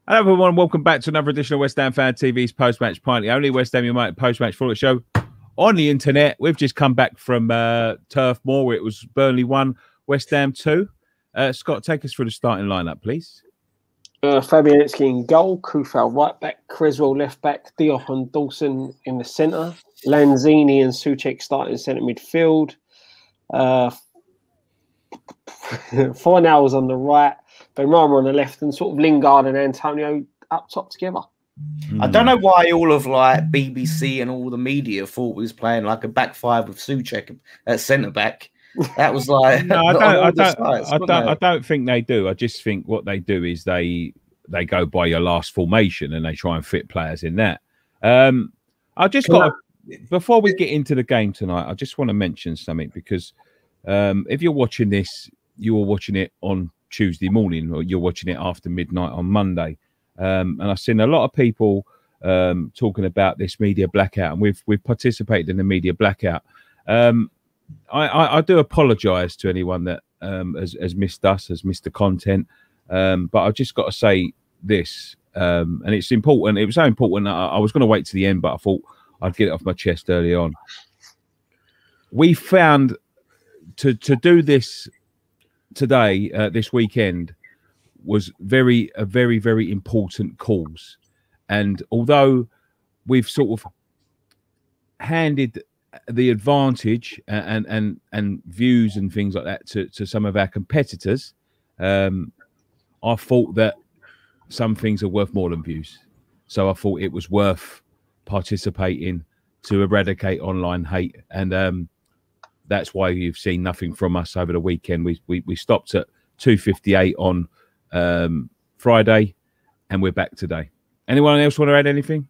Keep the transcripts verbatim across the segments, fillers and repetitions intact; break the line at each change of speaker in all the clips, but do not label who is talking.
Hello everyone, welcome back to another edition of West Ham Fan T V's post-match pint, the only West Ham United post-match follow show on the internet. We've just come back from uh, Turf Moor, where it was Burnley one, West Ham two. Uh, Scott, take us through the starting lineup, please.
Uh, Fabianski in goal, Kufal right back, Creswell left back, Diop and Dawson in the centre, Lanzini and Souček starting centre midfield, uh, Fornals on the right, Benrahma on the left, and sort of Lingard and Antonio up top together.
I don't know why all of like B B C and all the media thought we was playing like a back five with Souček at centre back. That was like
no, I don't. I don't.
Sites,
I don't. I don't think they do. I just think what they do is they they go by your last formation and they try and fit players in that. Um, I just got to, before we get into the game tonight, I just want to mention something because um, if you're watching this, you are watching it on Tuesday morning, or you're watching it after midnight on Monday. Um, and I've seen a lot of people um, talking about this media blackout, and we've we've participated in the media blackout. Um, I, I, I do apologise to anyone that um, has, has missed us, has missed the content. Um, but I've just got to say this, um, and it's important. It was so important. I, I was going to wait to the end, but I thought I'd get it off my chest early on. We found to to do this today, uh, this weekend, was very a very very important cause, and although we've sort of handed the advantage and and and views and things like that to to some of our competitors, um, I thought that some things are worth more than views, so I thought it was worth participating to eradicate online hate, and um, that's why you've seen nothing from us over the weekend. We we we stopped at two fifty-eight on um Friday, and we're back today. Anyone else want to add anything?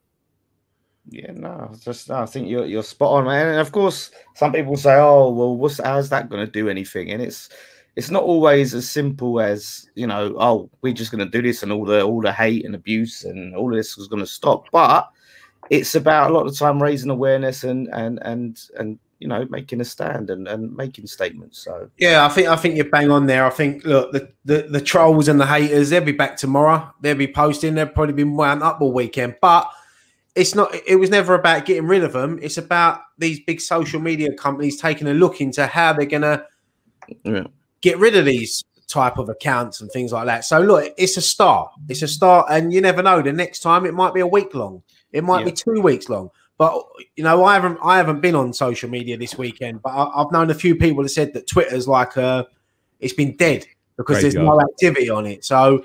Yeah, no, just no, I think you're you're spot on, man. And of course, some people say, "Oh, well, what's how's that going to do anything?" And it's it's not always as simple as, you know, oh, we're just going to do this, and all the all the hate and abuse and all of this was going to stop. But it's about a lot of the time raising awareness and and and and you know, making a stand and, and making statements. So
yeah, I think I think you're bang on there. I think look, the, the the trolls and the haters, they'll be back tomorrow. They'll be posting. They've probably been wound up all weekend, but it's not. It was never about getting rid of them. It's about these big social media companies taking a look into how they're gonna yeah. get rid of these type of accounts and things like that. So look, it's a start. It's a start, and you never know. The next time it might be a week long. It might yeah. be two weeks long. But you know, I haven't I haven't been on social media this weekend. But I, I've known a few people that said that Twitter's like uh, it's been dead because Great there's job. no activity on it. So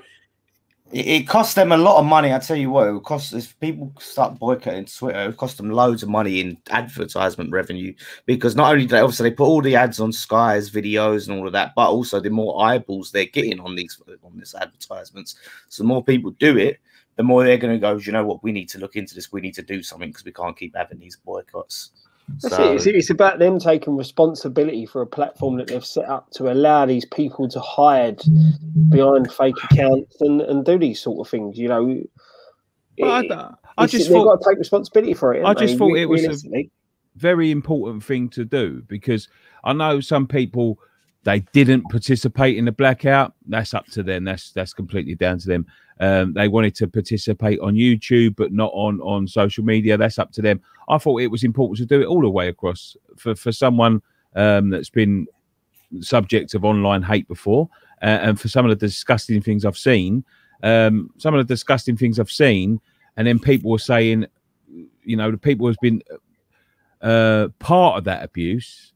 it, it costs them a lot of money. I tell you what, it would cost if people start boycotting Twitter. It would cost them loads of money in advertisement revenue, because not only do they obviously they put all the ads on Sky's videos and all of that, but also the more eyeballs they're getting on these on these advertisements. So the more people do it, the more they're going to go, you know what, we need to look into this. We need to do something because we can't keep having these boycotts.
That's
so,
it. It's, it's about them taking responsibility for a platform that they've set up to allow these people to hide behind fake accounts and, and do these sort of things. You know,
well,
it,
I, I just
they've
thought,
got to take responsibility for it.
I just
they?
thought it was a very important thing to do, because I know some people, they didn't participate in the blackout. That's up to them. That's that's completely down to them. Um, they wanted to participate on YouTube, but not on, on social media. That's up to them. I thought it was important to do it all the way across for, for someone um, that's been subject of online hate before. Uh, and for some of the disgusting things I've seen, um, some of the disgusting things I've seen, and then people were saying, you know, the people who's been uh, part of that abuse,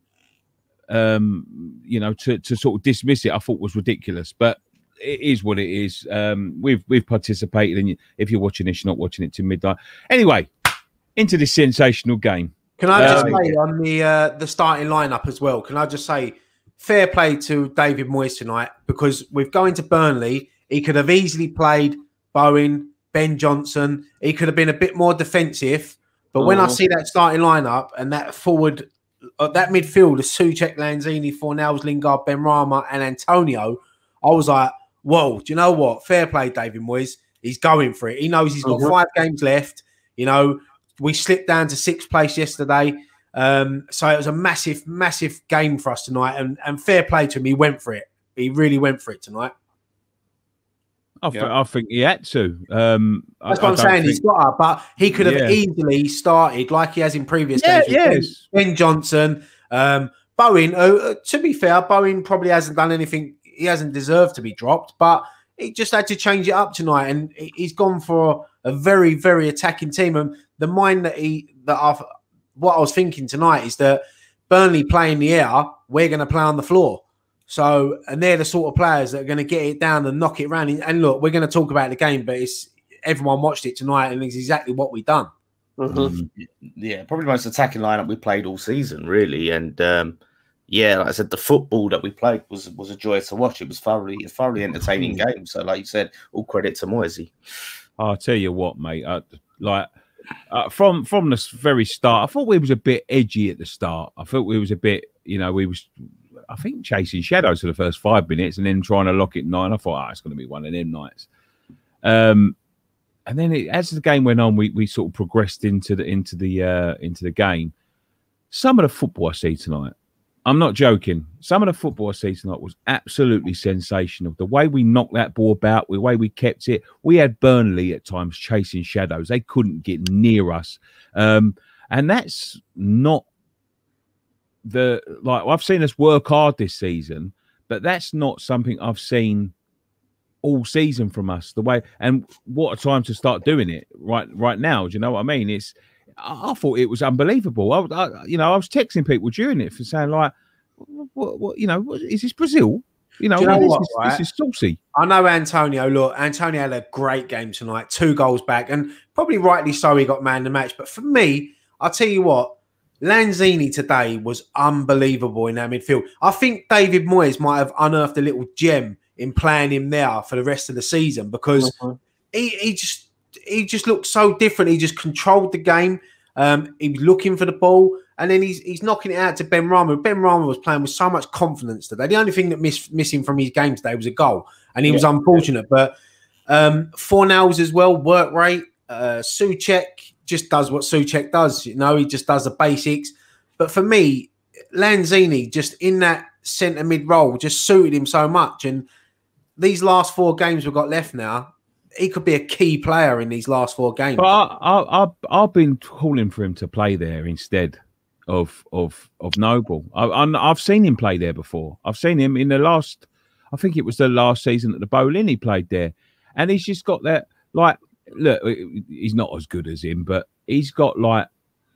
um, you know, to, to sort of dismiss it, I thought was ridiculous. But it is what it is. Um, we've we've participated, and if you're watching this, you're not watching it till midnight. Anyway, into this sensational game.
Can I just um, say on the uh, the starting lineup as well? Can I just say fair play to David Moyes tonight, because with going to Burnley, he could have easily played Bowen, Ben Johnson. He could have been a bit more defensive. But when I see that starting lineup and that forward, uh, that midfield of Souček, Lanzini, Fornals, Lingard, Benrahma, and Antonio, I was like, whoa, do you know what? Fair play, David Moyes. He's going for it. He knows he's got mm-hmm. five games left. You know, we slipped down to sixth place yesterday. Um, so it was a massive, massive game for us tonight. And, and fair play to him. He went for it. He really went for it tonight.
I, th- yeah. I think he had to. Um,
That's
I,
what
I
I'm saying.
Think...
He's got up, but he could have yeah. easily started like he has in previous
yeah,
games.
Yes.
Ben, Ben Johnson, um, Bowen. Uh, to be fair, Bowen probably hasn't done anything. He hasn't deserved to be dropped, but he just had to change it up tonight, and he's gone for a very, very attacking team. And the mind that he that I've what I was thinking tonight is that Burnley play in the air, we're going to play on the floor. So, and they're the sort of players that are going to get it down and knock it around. And look, we're going to talk about the game, but it's everyone watched it tonight, and it's exactly what we've done.
Mm-hmm. Yeah, probably the most attacking lineup we played all season, really. And um, yeah, like I said, the football that we played was was a joy to watch. It was thoroughly, a thoroughly entertaining game. So, like you said, all credit to Moisey.
I'll tell you what, mate. I, like uh, from from the very start, I thought we was a bit edgy at the start. I thought we was a bit, you know, we was. I think chasing shadows for the first five minutes and then trying to lock it nine. I thought, oh, it's going to be one of them nights. Um, and then it, as the game went on, we we sort of progressed into the into the uh, into the game. Some of the football I see tonight, I'm not joking. Some of the football I see tonight was absolutely sensational. The way we knocked that ball about, the way we kept it. We had Burnley at times chasing shadows. They couldn't get near us, um, and that's not. The like I've seen us work hard this season, but that's not something I've seen all season from us. The way and what a time to start doing it right right now. Do you know what I mean? It's I, I thought it was unbelievable. I, I you know I was texting people during it for saying like, what, what you know, what, is this Brazil? You know,
you know
this,
what,
is,
right?
this is saucy.
I know Antonio. Look, Antonio had a great game tonight, two goals back, and probably rightly so. He got man of the match. But for me, I'll tell you what. Lanzini today was unbelievable in that midfield. I think David Moyes might have unearthed a little gem in playing him there for the rest of the season because mm-hmm. he, he just he just looked so different. He just controlled the game. Um, he was looking for the ball, and then he's he's knocking it out to Ben Rama. Ben Rama was playing with so much confidence today. The only thing that missed missing from his game today was a goal, and he yeah. was unfortunate. But um, Fornals as well, work rate, uh, Souček. Just does what Souček does, you know, he just does the basics. But for me, Lanzini, just in that centre mid role, just suited him so much. And these last four games we've got left now, he could be a key player in these last four games.
But I, I, I, I've been calling for him to play there instead of of of Noble. I, I, I've seen him play there before. I've seen him in the last, I think it was the last season at the Boleyn he played there. And he's just got that, like, look, he's not as good as him, but he's got like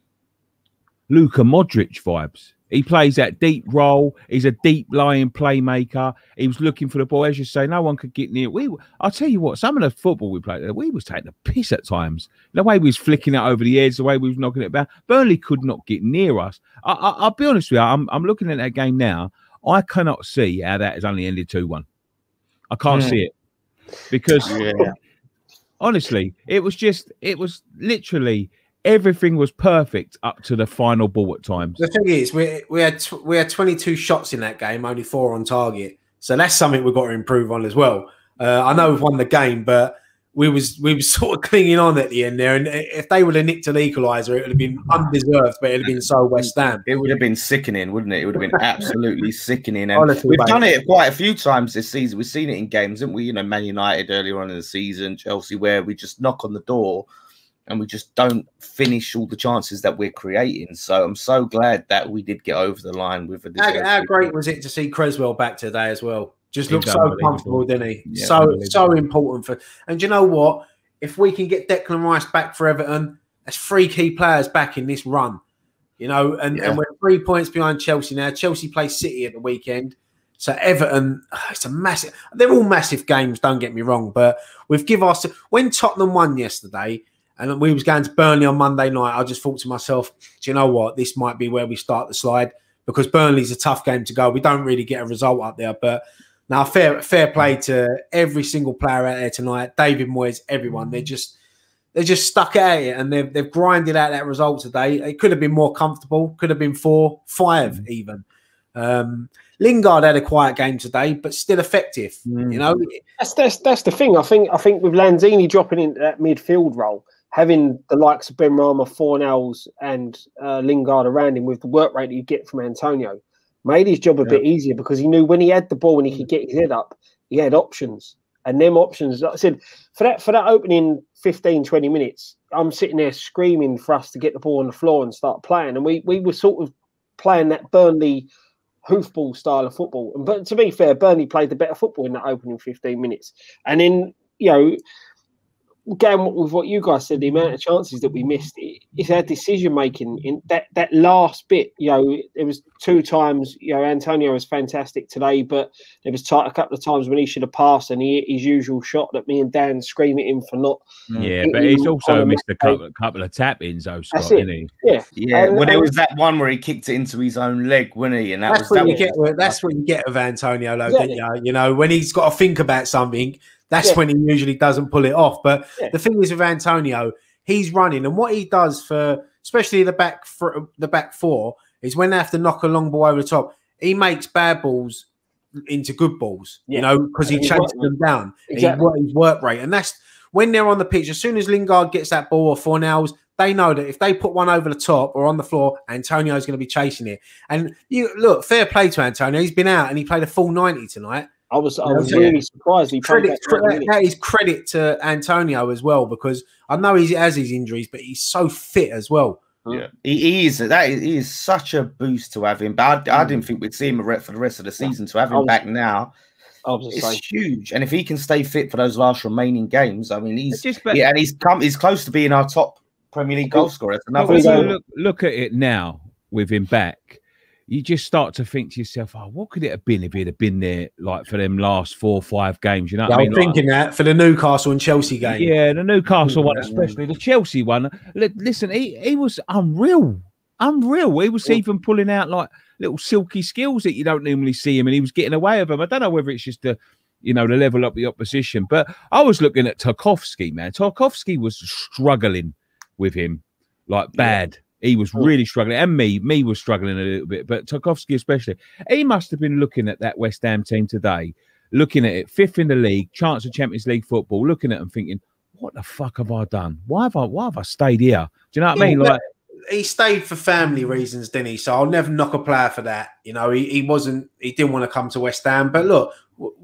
Luka Modric vibes. He plays that deep role. He's a deep lying playmaker. He was looking for the ball. As you say, no one could get near. We, I'll tell you what, some of the football we played, we was taking the piss at times. The way we was flicking it over the edge, the way we was knocking it back. Burnley could not get near us. I, I, I'll be honest with you, I'm, I'm looking at that game now. I cannot see how that has only ended two one. I can't mm. see it. Because... Yeah. Honestly, it was just, it was literally everything was perfect up to the final ball at times.
The thing is, we we had we had twenty-two shots in that game, only four on target. So that's something we've got to improve on as well. Uh, I know we've won the game, but we was we was sort of clinging on at the end there. And if they would have nicked an equaliser, it would have been undeserved, but it would have been so West Ham.
It would have been sickening, wouldn't it? It would have been absolutely sickening. And Honestly, we've mate. done it quite a few times this season. We've seen it in games, haven't we? You know, Man United earlier on in the season, Chelsea, where we just knock on the door and we just don't finish all the chances that we're creating. So I'm so glad that we did get over the line with it.
How, how great was it to see Creswell back today as well? Just looked so comfortable, didn't he? Yeah, so so important for. And you know what? If we can get Declan Rice back for Everton, that's three key players back in this run. You know, and, yeah. and we're three points behind Chelsea now. Chelsea play City at the weekend. So Everton, it's a massive. They're all massive games. Don't get me wrong, but we've give us when Tottenham won yesterday, and we was going to Burnley on Monday night. I just thought to myself, do you know what? This might be where we start the slide because Burnley's a tough game to go. We don't really get a result up there, but now fair fair play to every single player out there tonight. David Moyes, everyone. They're just they're just stuck at it, and they've they've grinded out that result today. It could have been more comfortable. Could have been four, five, mm. even. Um, Lingard had a quiet game today, but still effective. Mm. You know,
that's, that's that's the thing. I think I think with Lanzini dropping into that midfield role, having the likes of Ben Rama, Fornals, and uh, Lingard around him with the work rate that you get from Antonio, made his job a yeah. bit easier because he knew when he had the ball and he could get his head up, he had options. And them options, like I said, for that for that opening fifteen, twenty minutes, I'm sitting there screaming for us to get the ball on the floor and start playing. And we we were sort of playing that Burnley hoofball style of football. And but to be fair, Burnley played the better football in that opening fifteen minutes. And then, you know, going with what you guys said, the amount of chances that we missed, it, it's our decision making in that that last bit. You know, it was two times. You know, Antonio was fantastic today, but there was tight a couple of times when he should have passed, and he hit his usual shot that me and Dan scream at him for not.
Yeah, but he's also missed a couple, couple of tap ins, though, Scott, didn't he?
Yeah,
yeah.
And,
well, there
and,
was that one where he kicked it into his own leg, wasn't he? And that
that's
was
what
that
you
was,
get. With, that's what you get with Antonio, though.
Yeah.
You know, you know, when he's got to think about something. That's
yeah.
when he usually doesn't pull it off. But
yeah.
the thing is with Antonio, he's running, and what he does for, especially the back for the back four, is when they have to knock a long ball over the top, he makes bad balls into good balls. Yeah. You know, because he chases them down.
Exactly.
He, his work rate, and that's when they're on the pitch. As soon as Lingard gets that ball or Fornals, they know that if they put one over the top or on the floor, Antonio's going to be chasing it. And you look, fair play to Antonio. He's been out and he played a full ninety tonight.
I was, I was really surprised. He
credit, that, that is credit to Antonio as well, because I know he has his injuries, but he's so fit as well.
Yeah, he, he is. That is, he is such a boost to have him. But I, I didn't think we'd see him for the rest of the season. To have him was, back now, it's saying. huge. And if he can stay fit for those last remaining games, I mean, he's just, yeah, and he's come. He's close to being our top Premier League goal scorer.
Another look, look at it now with him back. You just start to think to yourself, oh, what could it have been if he'd have been there like for them last four or five games? You know what
yeah,
I mean?
I'm thinking like, that for the Newcastle and Chelsea game.
Yeah, the Newcastle one, especially the Chelsea one. Listen, he, he was unreal. Unreal. He was yeah. even pulling out like little silky skills that you don't normally see him, and he was getting away with them. I don't know whether it's just the, you know, the level up the opposition, but I was looking at Tarkowski, man. Tarkowski was struggling with him like bad. Yeah. He was really struggling, and me, me was struggling a little bit, but Tarkowski especially. He must have been looking at that West Ham team today, looking at it, fifth in the league, chance of Champions League football, looking at them thinking, what the fuck have I done? Why have I, why have I stayed here? Do you know what I mean? Like,
he stayed for family reasons, didn't he? So I'll never knock a player for that. You know, he, he wasn't, he didn't want to come to West Ham, but look,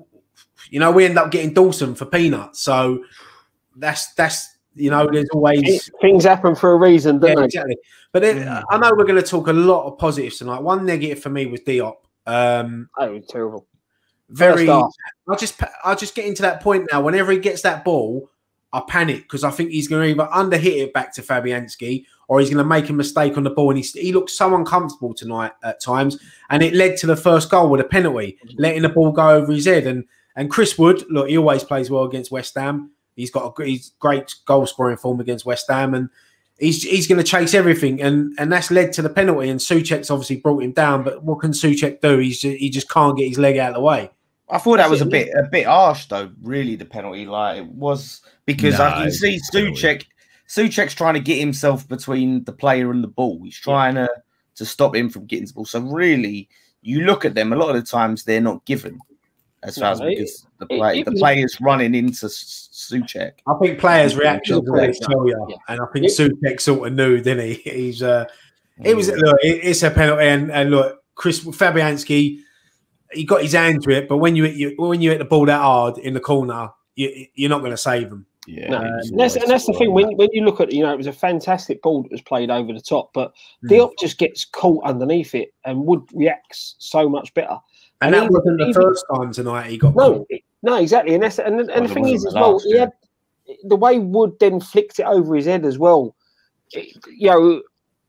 you know, we end up getting Dawson for peanuts. So that's, that's, you know, there's always
things happen for a reason, don't
yeah,
they?
Exactly. But it, mm. I know we're going to talk a lot of positives tonight. One negative for me was Diop. Um,
oh, terrible.
Very. I just, I just get into that point now. Whenever he gets that ball, I panic because I think he's going to either underhit it back to Fabianski or he's going to make a mistake on the ball. And he, he looks so uncomfortable tonight at times, and it led to the first goal with a penalty, letting the ball go over his head. And and Chris Wood, look, he always plays well against West Ham. He's got a he's great goal scoring form against West Ham, and he's he's going to chase everything, and and that's led to the penalty. And Souček's obviously brought him down, but what can Souček do? He's just, he just can't get his leg out of the way.
I thought that was a bit a bit harsh, though. Really, the penalty, like it was, because no, I can see Souček. Souček's trying to get himself between the player and the ball. He's trying yeah. to to stop him from getting the ball. So really, you look at them. A lot of the times, they're not given. As far no, as because the play, it, it the players running into Souček.
I think players' reactions always tell you, yeah. and I think it, Souček sort of knew, didn't he? He's uh, it was look, it, it's a penalty, and, and look, Chris Fabianski, he got his hand to it, but when you, you when you hit the ball that hard in the corner, you, you're not going to save them.
Yeah,
no, and that's and that's the thing. When when you look at, you know, it was a fantastic ball that was played over the top, but mm. Diop just gets caught underneath it, and Wood reacts so much better.
And, and that wasn't the first time tonight he got
no,
caught.
No, exactly. And that's and, and well, the thing is as well, he had the way Wood then flicked it over his head as well. It, you know,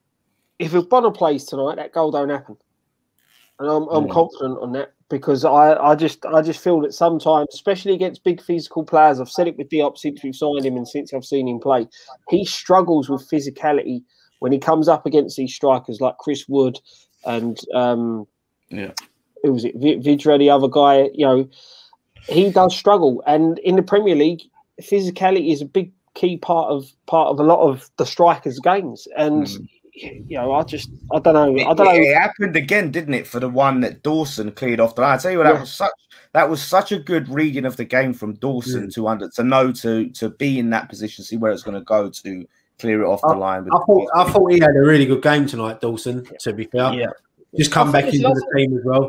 if Bonner plays tonight, that goal don't happen. And I'm I'm mm. confident on that because I, I just I just feel that sometimes, especially against big physical players, I've said it with Diop since we've signed him and since I've seen him play, he struggles with physicality when he comes up against these strikers like Chris Wood and um
yeah.
Who was it? Vidra, the other guy, you know, he does struggle. And in the Premier League, physicality is a big key part of part of a lot of the strikers' games. And mm. you know, I just, I don't know, I don't
it,
know.
It happened again, didn't it? For the one that Dawson cleared off the line. I tell you what, that yeah. was such that was such a good reading of the game from Dawson mm. to under to know to to be in that position, see where it's going to go to clear it off
I,
the line.
I thought, I thought he had a really good game tonight, Dawson. To be fair,
yeah,
just come back into the team as well.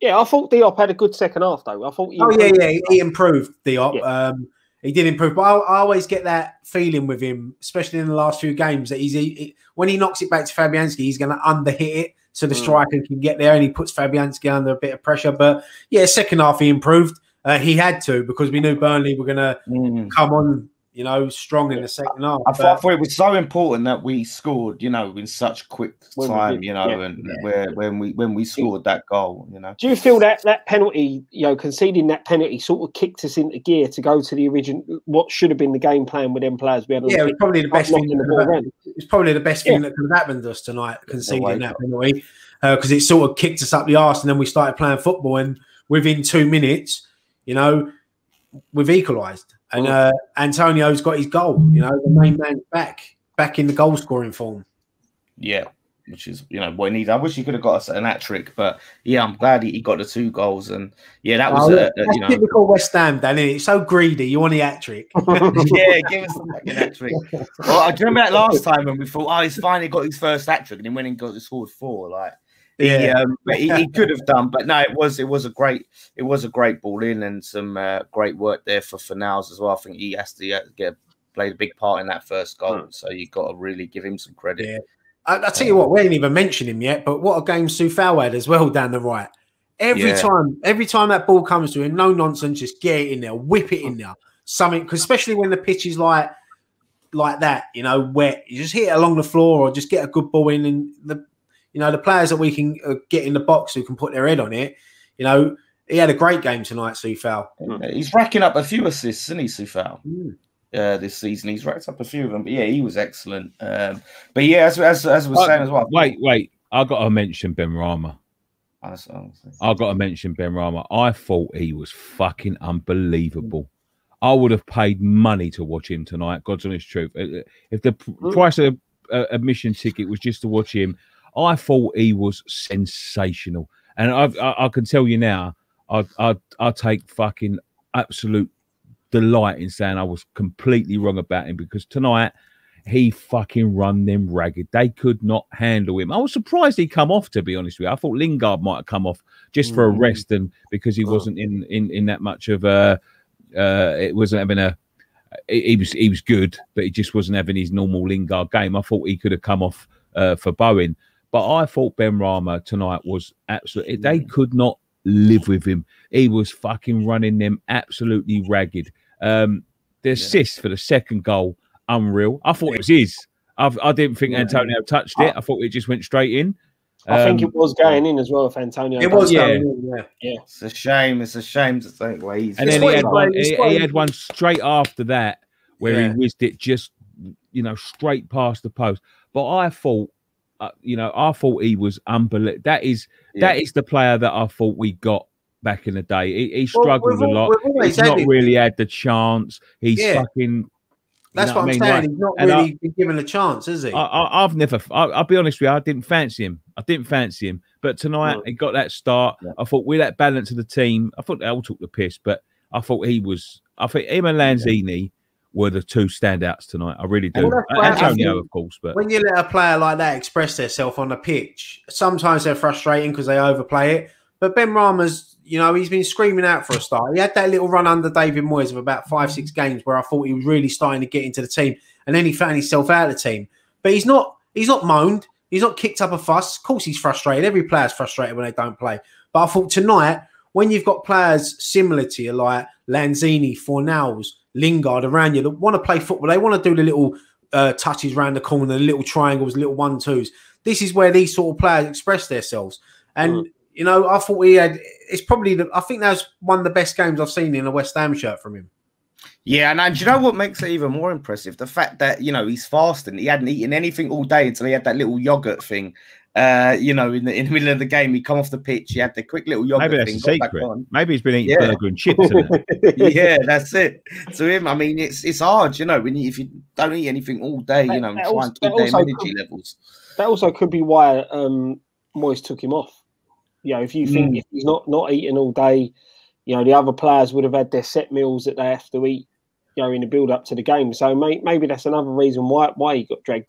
Yeah, I thought Diop had a good second half, though. I thought. He
oh
improved.
yeah, yeah, he improved Diop.
Yeah.
Um, he did improve, but I, I always get that feeling with him, especially in the last few games, that he's he, he, when he knocks it back to Fabianski, he's going to underhit it so the mm. striker can get there, and he puts Fabianski under a bit of pressure. But yeah, second half he improved. Uh, he had to, because we knew Burnley were going to mm. come on, you know, strong in the second half.
I thought, I thought it was so important that we scored, you know, in such quick time, you know,
yeah,
and
yeah.
where when we when we scored that goal, you know.
Do you feel that that penalty, you know, conceding that penalty sort of kicked us into gear to go to the original, what should have been the game plan with them players? We had
yeah, it was probably the best thing. That it was probably the best thing yeah. that could have happened to us tonight, conceding that penalty, because uh, it sort of kicked us up the arse, and then we started playing football, and within two minutes, you know, we've equalised. And uh, Antonio's got his goal. You know, the main man's back, back in the goal scoring form.
Yeah, which is, you know, what he needs. I wish he could have got us an hat trick, but yeah, I'm glad he, he got the two goals. And yeah, that was
oh,
a, a,
that's
you know,
typical West Ham, Dan. Isn't it? It's so greedy. You want the hat trick.
Yeah, give us the hat trick. Well, I do remember that last time when we thought, oh, he's finally got his first hat trick, and then went and got scored four. Like, yeah, he, um, he, he could have done, but no, it was it was a great it was a great ball in, and some uh, great work there for Fornals as well. I think he has to uh, get played a big part in that first goal, mm. so you got to really give him some credit.
Yeah, I, I tell you what, we ain't even mentioned him yet, but what a game Soufal had as well down the right. Every yeah. time, every time that ball comes to him, no nonsense, just get it in there, whip it in there, something. Because especially when the pitch is like like that, you know, wet, you just hit it along the floor or just get a good ball in, and the you know, the players that we can uh, get in the box who can put their head on it, you know, he had a great game tonight, Soufal.
He's racking up a few assists, isn't he, Soufal? Mm. Uh, this season, he's racked up a few of them. But yeah, he was excellent. Um, but yeah, as as, as we were uh, saying as well.
Wait, wait, I got to mention Benrahma. I got to mention Benrahma. I thought he was fucking unbelievable. I would have paid money to watch him tonight. God's honest truth. If the mm. price of uh, admission ticket was just to watch him, I thought he was sensational, and I, I, I can tell you now, I I I take fucking absolute delight in saying I was completely wrong about him, because tonight he fucking run them ragged. They could not handle him. I was surprised he come off, to be honest with you. I thought Lingard might have come off just for a rest, and because he wasn't in in in that much of a, uh, it wasn't having a. He was he was good, but he just wasn't having his normal Lingard game. I thought he could have come off uh, for Bowen. But I thought Benrahma tonight was absolutely, they could not live with him. He was fucking running them absolutely ragged. Um, the yeah. assist for the second goal, unreal. I thought it was his. I've, I didn't think Antonio touched it. I thought it just went straight in.
I um, think it was going in as well if Antonio.
It was
yeah.
going in, yeah.
yeah.
It's a shame. It's a shame to think where he's.
And then he had, one, he, he had one straight after that where yeah. he whizzed it just, you know, straight past the post. But I thought, Uh, you know, I thought he was unbelievable. That is yeah. that is the player that I thought we got back in the day. He, he struggled well, a lot. He's not it. really had the chance. He's yeah. fucking.
That's what, what I'm mean? saying. Like, He's not really I, been given a chance, is he?
I, I, I've never. I, I'll be honest with you. I didn't fancy him. I didn't fancy him. But tonight no. he got that start. Yeah. I thought with that balance of the team, I thought they all took the piss, but I thought he was. I think him and Lanzini. Yeah. were the two standouts tonight. I really do. Antonio, of course, but
when you let a player like that express themselves on the pitch, sometimes they're frustrating because they overplay it. But Benrahma's, you know, he's been screaming out for a start. He had that little run under David Moyes of about five, six games where I thought he was really starting to get into the team, and then he found himself out of the team. But he's not. He's not moaned. He's not kicked up a fuss. Of course, he's frustrated. Every player's frustrated when they don't play. But I thought tonight, when you've got players similar to you like Lanzini, Fornals, Lingard around you that want to play football, they want to do the little uh, touches around the corner, the little triangles, little one twos. This is where these sort of players express themselves. And mm. you know, I thought he had. It's probably the. I think that's one of the best games I've seen in a West Ham shirt from him.
Yeah, and, and do you know what makes it even more impressive? The fact that, you know, he's fasting. He hadn't eaten anything all day until he had that little yogurt thing. Uh, you know, in the in the middle of the game, he come off the pitch. He had the quick little yogurt
Maybe that's
thing.
A secret. Maybe he's been eating yeah. burger and chips. Isn't
it? Yeah, that's it. To him, I mean, it's it's hard, you know, when you, if you don't eat anything all day, you know, and try and keep their energy could, levels.
That also could be why um, Moyes took him off. You know, if you think mm. if he's not not eating all day, you know, the other players would have had their set meals that they have to eat, you know, in the build up to the game. So may, maybe that's another reason why why he got dragged off.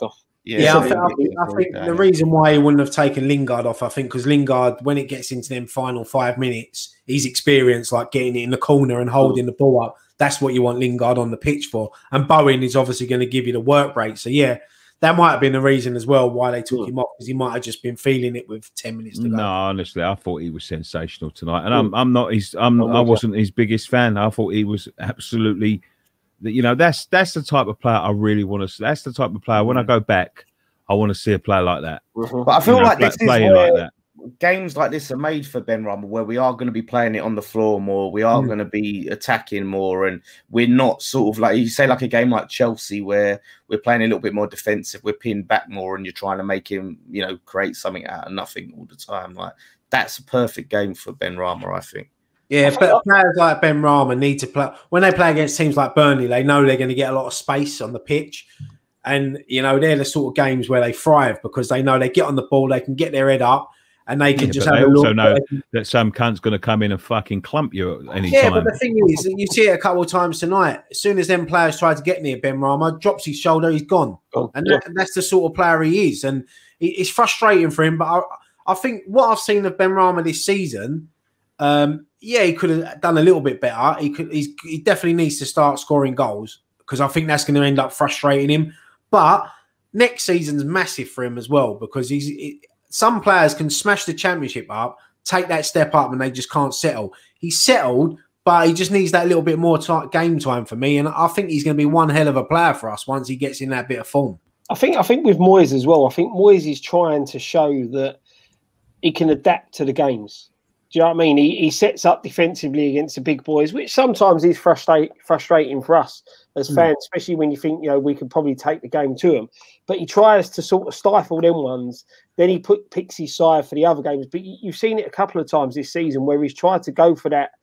Yeah,
yeah,
so
I, th- I think, I think the reason why he wouldn't have taken Lingard off, I think, because Lingard, when it gets into them final five minutes, he's experienced like getting it in the corner and holding the ball up. That's what you want Lingard on the pitch for. And Bowen is obviously going to give you the work rate. So, yeah, that might have been the reason as well why they took mm. him off, because he might have just been feeling it with ten minutes to go.
No, honestly, I thought he was sensational tonight. And mm. I'm I'm not his I'm I wasn't his biggest fan. I thought he was absolutely, you know, that's that's the type of player I really want to see. That's the type of player, mm. when I go back, I want to see a player like that.
But I feel you know, like this is where like that. games like this are made for Benrahma, where we are going to be playing it on the floor more. We are mm. going to be attacking more, and we're not sort of like you say, like a game like Chelsea, where we're playing a little bit more defensive. We're pinned back more, and you're trying to make him, you know, create something out of nothing all the time. Like that's a perfect game for Benrahma, I think.
Yeah, but players like Benrahma need to play when they play against teams like Burnley. They know they're going to get a lot of space on the pitch. And, you know, they're the sort of games where they thrive because they know they get on the ball, they can get their head up, and they can yeah, just have
they
a
also
look.
know
can...
that some cunt's going to come in and fucking clump you at any
yeah,
time.
Yeah, but the thing is, you see it a couple of times tonight. As soon as them players try to get near Benrahma, drops his shoulder, he's gone. Oh, and yeah. that, that's the sort of player he is. And it's frustrating for him. But I, I think what I've seen of Benrahma this season, um, yeah, he could have done a little bit better. He could. He's, he definitely needs to start scoring goals because I think that's going to end up frustrating him. But next season's massive for him as well because he's it, some players can smash the championship up, take that step up, and they just can't settle. He's settled, but he just needs that little bit more time, game time for me. And I think he's going to be one hell of a player for us once he gets in that bit of form.
I think. I think with Moyes as well. I think Moyes is trying to show that he can adapt to the games. Do you know what I mean? He he sets up defensively against the big boys, which sometimes is frustrate, frustrating for us as fans, mm. especially when you think, you know, we could probably take the game to him. But he tries to sort of stifle them ones. Then he put picks his side for the other games. But you, you've seen it a couple of times this season where he's tried to go for that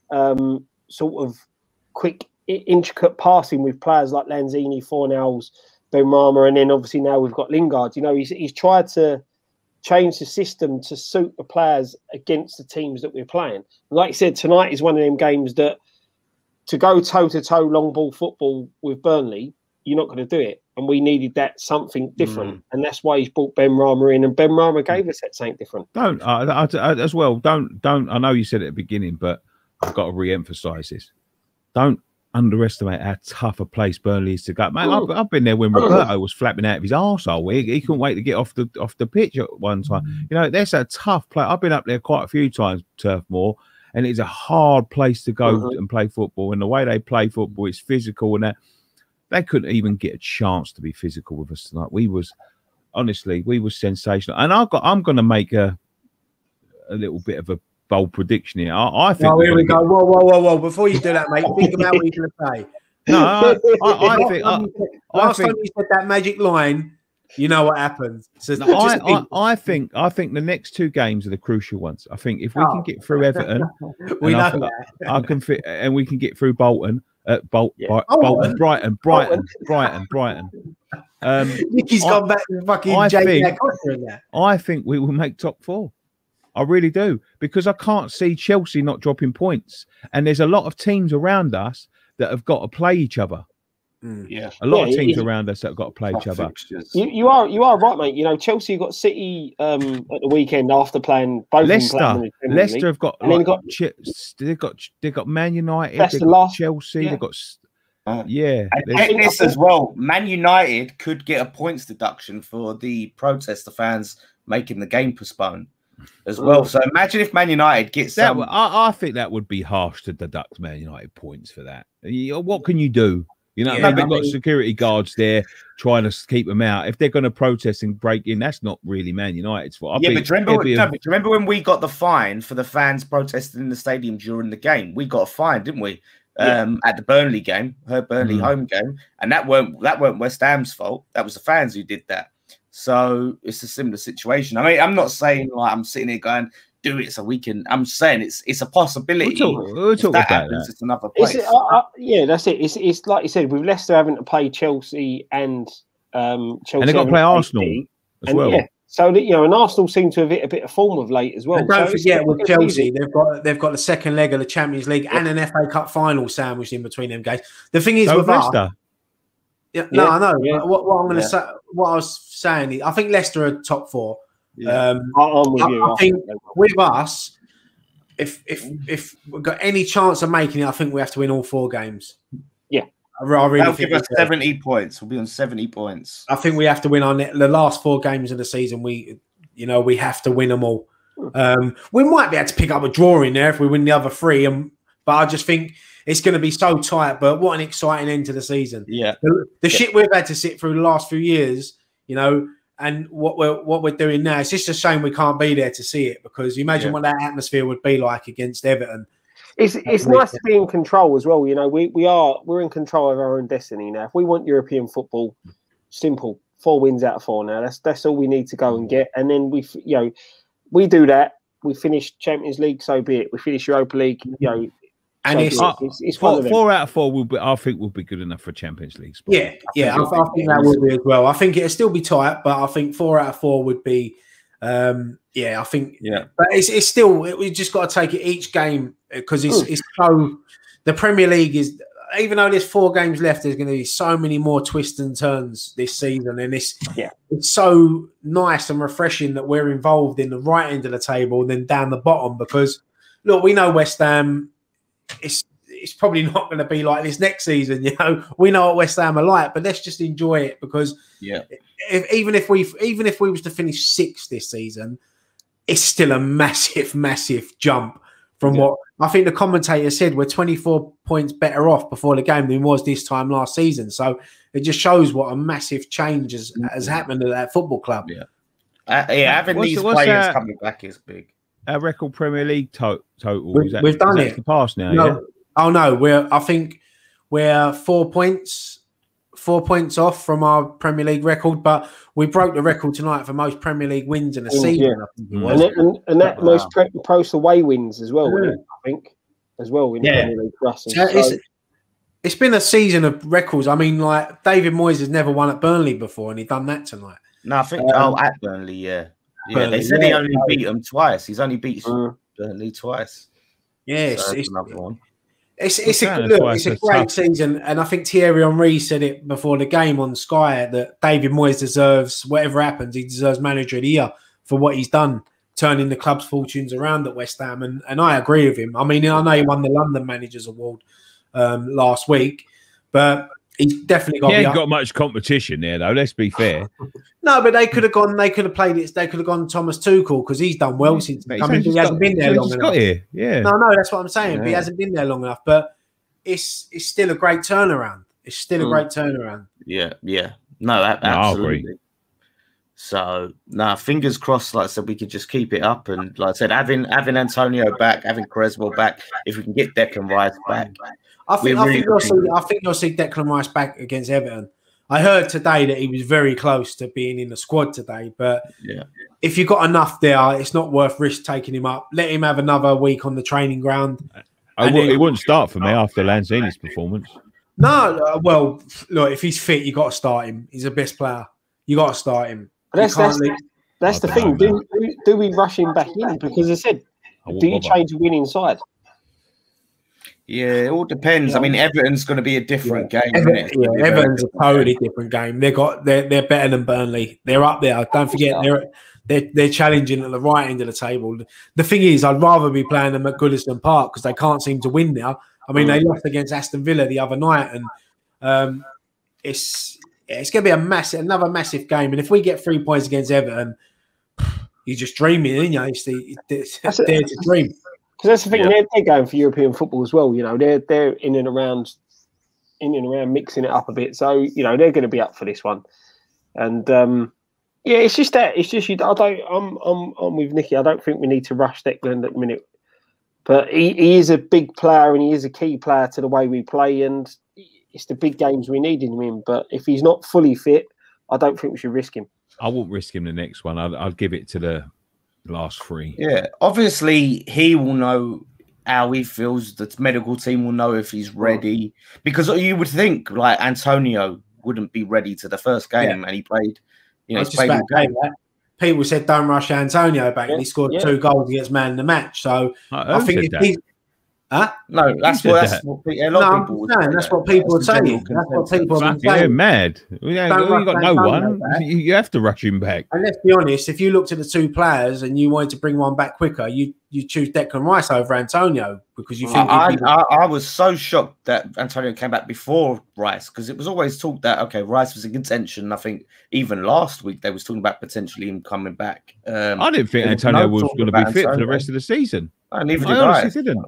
um, sort of quick, intricate passing with players like Lanzini, Fornals, Benrahma, and then obviously now we've got Lingard. You know, he's he's tried to change the system to suit the players against the teams that we're playing. And like you said, tonight is one of them games that to go toe-to-toe long ball football with Burnley, you're not going to do it. And we needed that something different. Mm. And that's why he's brought Benrahma in. And Benrahma gave us that something different.
Don't, uh, I, I, as well, don't, don't, I know you said it at the beginning, but I've got to re-emphasise this. Don't underestimate how tough a place Burnley is to go. Man, I've, I've been there when Roberto was flapping out of his arsehole. He, he couldn't wait to get off the off the pitch at one time. You know, that's a tough place. I've been up there quite a few times, Turf Moor, and it's a hard place to go uh-huh. and play football. And the way they play football is physical, and that they couldn't even get a chance to be physical with us tonight. We was honestly, we was sensational. And I've got, I'm going to make a a little bit of a bold prediction here. I, I think.
Oh, here we go. Get... Whoa, whoa, whoa, whoa! Before you do that, mate, think about what you're going to say.
No, I, I, I think. I,
last
I think,
time you said that magic line, you know what happens. So
no, I, I, I think. I think the next two games are the crucial ones. I think if we oh. can get through Everton,
we know
I,
that.
I can fit, and we can get through Bolton. Uh, Bol
yeah.
Bol
oh,
Bolton, Brighton, Brighton, Brighton, Brighton. Um,
Nicky's gone back to fucking
I
J P
think, I think we will make top four. I really do, because I can't see Chelsea not dropping points. And there's a lot of teams around us that have got to play each other.
Mm. Yeah,
a lot
yeah,
of teams
it,
around us that have got to play each other.
You, you are you are right, mate. You know, Chelsea got City um, at the weekend after playing both.
Leicester, Leicester have got,
and
like,
got
they've got they've got Man United,
that's
they've
the
got
last,
Chelsea,
yeah.
they've got. Uh, yeah,
and get this as well. Man United could get a points deduction for the protest the fans making the game postponed as well. So imagine if Man United gets
that.
Some...
I, I think that would be harsh to deduct Man United points for that. You, what can you do? You know, yeah, they've got security guards there trying to keep them out. If they're going to protest and break in, that's not really Man United's fault.
Yeah,
be,
but remember,
a...
no, but remember when we got the fine for the fans protesting in the stadium during the game? We got a fine, didn't we? Yeah. Um, at the Burnley game, her Burnley mm. home game, and that weren't that weren't West Ham's fault. That was the fans who did that. So it's a similar situation. I mean, I'm not saying like I'm sitting here going, do it so we can. I'm saying it's it's a possibility.
We'll talk, we'll talk
that
about
happens,
that.
It's another place.
It's, uh, uh, yeah, that's it. It's it's like you said, with Leicester having to play Chelsea and um, Chelsea,
and they've got to play Arsenal as
and,
well.
Yeah, so you know, and Arsenal seem to have hit a bit of form of late as well.
And don't
so
forget with Chelsea, easy. they've got they've got the second leg of the Champions League yeah. and an F A Cup final sandwiched in between them games. The thing is
so
with
Leicester.
us, yeah, no,
yeah,
I know.
Yeah.
What, what I'm going to
yeah.
say, what I was saying it. I think Leicester are top four.
Yeah.
Um,
I'm with
I,
you.
I think with us, if if if we've got any chance of making it, I think we have to win all four games.
Yeah,
I, I really
That'll
think
give us
we
seventy points. We'll be on seventy points.
I think we have to win on the last four games of the season. We, you know, we have to win them all. Um, we might be able to pick up a draw in there if we win the other three. Um, but I just think it's going to be so tight. But what an exciting end to the season!
Yeah,
the, the
yeah.
shit we've had to sit through the last few years, you know. And what we're what we're doing now, it's just a shame we can't be there to see it, because you imagine yeah. what that atmosphere would be like against Everton.
It's it's nice to be in control as well. You know, we we are we're in control of our own destiny now. If we want European football, simple, four wins out of four now. That's that's all we need to go and get. And then we, you know, we do that. We finish Champions League, so be it. We finish Europa League, you know.
And
so
it's,
it. it's, it's
four, four out of four will be. I think will be good enough for Champions League spot.
Yeah, yeah, I, I think that would be as well. I think it'll still be tight, but I think four out of four would be. Um, yeah, I think.
Yeah,
but it's it's still it, we just got to take it each game, because it's Ooh. it's so the Premier League is, even though there's four games left, there's going to be so many more twists and turns this season, and it's
yeah,
it's so nice and refreshing that we're involved in the right end of the table and then down the bottom, because look, we know West Ham. It's it's probably not going to be like this next season, you know. We know what West Ham are like, but let's just enjoy it, because
yeah,
if, even if we even if we was to finish sixth this season, it's still a massive, massive jump from yeah. what I think the commentator said. We're twenty-four points better off before the game than was this time last season. So it just shows what a massive change has, has happened to that football club.
Yeah, uh, yeah, having what's, these what's players that? coming back is big.
Our record Premier League to- total.
We've,
that,
we've done it.
The past now.
No,
yeah?
Oh no, we're. I think we're four points, four points off from our Premier League record, but we broke the record tonight for most Premier League wins in a
yeah,
season.
Yeah.
I think
it was. And, and, and that wow. most pre- post away wins as well.
Yeah.
It, I think as well in
yeah.
the Premier League for us.
So it's, it's been a season of records. I mean, like David Moyes has never won at Burnley before, and he done that tonight.
No, I think
um,
oh at Burnley, yeah, yeah.
Burnley,
they said
yeah.
he only beat them twice. He's only beat
uh,
Burnley twice.
Yeah,
so
it's,
another one.
It's it's a look, it's a great tough. season, and I think Thierry Henry said it before the game on Sky that David Moyes deserves, whatever happens, he deserves Manager of the Year for what he's done, turning the club's fortunes around at West Ham, and, and I agree with him. I mean, I know he won the London Managers Award um, last week, but he's definitely got.
He ain't got much competition there, though. Let's be fair.
No, but they could have gone. They could have played it. They could have gone Thomas Tuchel, because he's done well since
he's
coming. He hasn't
got,
been there long
he's
enough.
Got here. Yeah.
No, no, that's what I'm saying.
Yeah.
But he hasn't been there long enough. But it's it's still a great turnaround. It's still a
Mm.
great turnaround.
Yeah, yeah. No, that,
No, I
absolutely.
agree.
So, nah, fingers crossed. Like I said, we could just keep it up, and like I said, having having Antonio back, having Creswell back, if we can get Declan Rice back,
I think
we're
I
really
think you'll see.
looking-
I think you'll see Declan Rice back against Everton. I heard today that he was very close to being in the squad today, but
yeah,
if you've got enough there, it's not worth risk taking him up. Let him have another week on the training ground.
I
And
w-
then-
it wouldn't start for me after Lanzini's performance.
No, uh, well, look, if he's fit, you got to start him. He's the best player. You got to start him.
But that's
You can't
that's,
leave-
that's
I
the
don't
thing.
know,
Do, do do we rush him back in? Because as I said,
I won't
do you
bother.
change a winning side?
yeah. It all depends. I mean, Everton's going to be a different game.
Everton,
isn't it?
yeah,
It'll be a very
Everton's a
different
totally
game.
different game. They got they're they're better than Burnley. They're up there. Don't forget they're they're they're challenging at the right end of the table. The thing is, I'd rather be playing them at Goodison Park, because they can't seem to win now. I mean, they lost against Aston Villa the other night, and um, it's it's going to be a massive, another massive game. And if we get three points against Everton, you're just dreaming, aren't you? It's the it's,
That's
dare
it.
to dream.
Because that's the thing.
Yeah.
They're, they're going for European football as well. You know, they're they're in and around, in and around, mixing it up a bit. So you know, they're going to be up for this one. And um, yeah, it's just that. It's just you. I don't. I'm I'm I'm with Nicky. I don't think we need to rush Declan at the minute. But he, he is a big player, and he is a key player to the way we play. And it's the big games we need him in. But if he's not fully fit, I don't think we should risk him.
I won't risk him the next one. I'd, I'd give it to the last three.
Yeah, obviously he will know how he feels. The medical team will know if he's ready, because you would think like Antonio wouldn't be ready to the first game,
Yeah.
and he played. You know,
I
he's
was just
played
about
all
to say
game.
that. People said don't rush Antonio back,
Yeah,
and he scored
yeah.
two goals against man in the match. So
I,
I think if
that.
he's, Huh?
No, that's
said
what, that's
that?
what pe- a
No,
lot of
I'm
people would
saying
say
that's
that.
what people would
That's the
say.
general
That's what
consensus.
people would
Fuck,
say.
yeah, mad. You, ain't-
Don't
you
rush
got no
Antonio
one.
back.
You, you have to rush him back.
And let's be honest, if you looked at the two players and you wanted to bring one back quicker, you you choose Declan Rice over Antonio because you think
I,
he'd be-
I, I was so shocked that Antonio came back before Rice because it was always talked that okay, Rice was in contention. I think even last week they was talking about potentially him coming back. Um,
I didn't think
there was
Antonio
no
was
talk
going to be
about
fit for the
Antonio.
rest of the season.
No, neither
I
did
honestly
I.
didn't.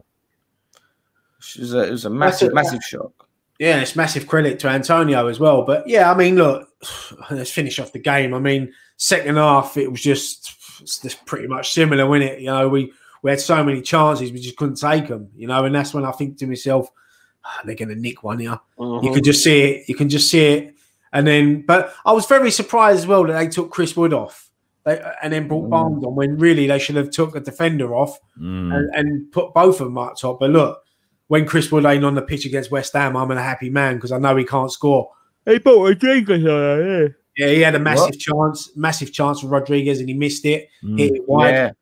It was a, it was a massive,
it.
massive shock.
yeah, it's massive credit to Antonio as well. But yeah, I mean, look, let's finish off the game. I mean, second half it was just, it's just pretty much similar, wasn't it? You know, we we had so many chances, we just couldn't take them. You know, and that's when I think to myself, oh, they're going to nick one here.
Mm-hmm.
You could just see it. You can just see it. And then, but I was very surprised as well that they took Chris Wood off. They, and then brought Barnes on when really they should have took a defender off
Mm.
and, and put both of them up top. But look, when Chris Wood ain't on the pitch against West Ham, I'm a happy man because I know he can't score.
He bought Rodriguez, yeah.
Yeah, he had a massive
What?
chance, massive chance for Rodriguez, and he missed it.
Mm.
Hit it wide.
Yeah,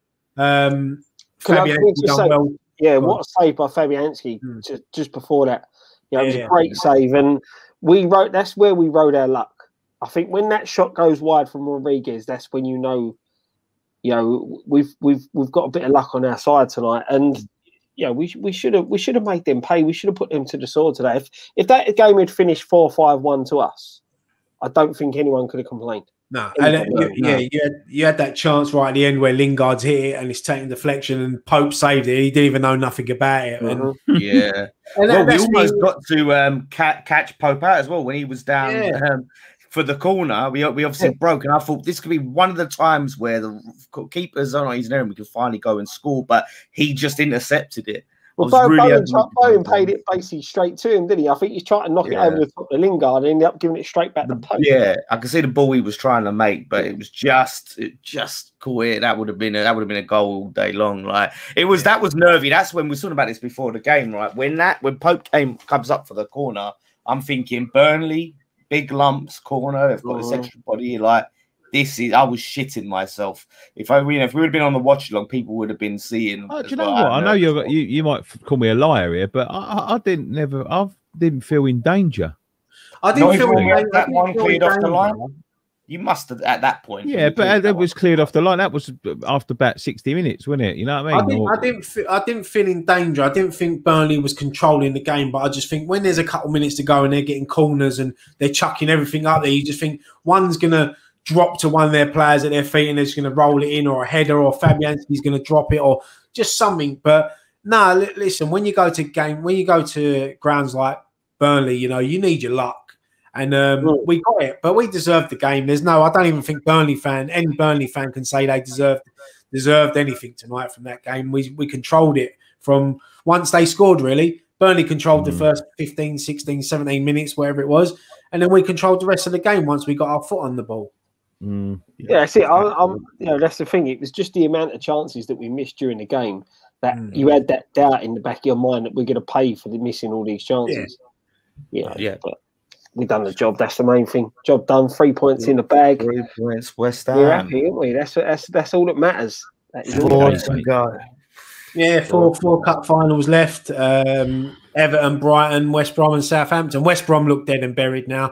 Um,
Can I-
Fabianski
can we just
done
say-
well.
Yeah,
Go
what a save by Fabianski
Mm.
just, just before that. You know, it was
Yeah.
a great save, and we wrote. That's where we rode our luck. I think when that shot goes wide from Rodriguez, that's when you know, you know, we've we've we've got a bit of luck on our side tonight, and yeah, we we should have we should have made them pay. We should have put them to the sword today. If if that game had finished four five one to us, I don't think anyone could have complained.
No,
Yeah,
and uh,
no,
you, yeah,
no.
you had, you had that chance right at the end where Lingard's hit it and it's taking deflection, and Pope saved it. He didn't even know nothing about it. And,
Mhm.
yeah.
and
Well,
that-
we
that's
almost
me-
got to um, ca- catch Pope out as well when he was down
Yeah.
um, for the corner. We we obviously broke, and I thought this could be one of the times where the keepers are not his name. We could finally go and score, but he just intercepted it. I
Well,
was
Bowen,
really
Bowen,
hoping-
Bowen paid it basically straight to him, didn't he? I think he's trying to knock
Yeah.
it over the top of Lingard and ended up giving it straight back to Pope.
Yeah, I can see the ball he was trying to make, but it was just it just caught it. That would have been a, that would have been a goal all day long. Like it was that was nervy. That's when we were talking about this before the game, right? When that when Pope came comes up for the corner, I'm thinking Burnley, big lumps, corner. They've got this
Mhm.
extra body. Like this is, I was shitting myself. If I, you know, if we would have been on the watch along, people would have been seeing.
Oh, do
as
you know
well
what?
how
I know
nervous
you're,
I was.
you you might f- call me a liar here, but I, I, I didn't never I didn't feel in danger.
I
Not
didn't
even
feel
when we had
I
that
didn't
one
feel
cleared off the
danger.
line. You must have at that point.
Yeah,
you
but
cleared
that
that
was
one.
cleared off the line. That was after about sixty minutes, wasn't it? You know what I
I
mean?
didn't,
Or-
I didn't, fe- I didn't feel in danger. I didn't think Burnley was controlling the game, but I just think when there's a couple minutes to go and they're getting corners and they're chucking everything up there, you just think one's gonna drop to one of their players at their feet and they're just gonna roll it in, or a header, or Fabianski's gonna drop it, or just something. But no, li- listen, when you go to game, when you go to grounds like Burnley, you know you need your luck, and um,
Mm.
we got it. But we deserved the game. There's no, I don't even think Burnley fan, any Burnley fan can say they deserved deserved anything tonight from that game. We we controlled it from once they scored, really. Burnley controlled the
Mm.
first fifteen, sixteen, seventeen minutes, whatever it was, and then we controlled the rest of the game once we got our foot on the ball.
Mm.
Yeah, see, I, I'm, you know, that's the thing. It was just the amount of chances that we missed during the game that
Mm.
you had that doubt in the back of your mind that we're going to pay for the missing all these chances. Yeah,
Yeah.
but we done the job. That's the main thing. Job done. Three points in the bag.
Three points, West
We're
Ham.
happy, aren't we? That's that's that's all that matters. That is all
Four
that
to
matters.
go.
Yeah, four four cup finals left. Um, Everton, Brighton, West Brom, and Southampton. West Brom look dead and buried now.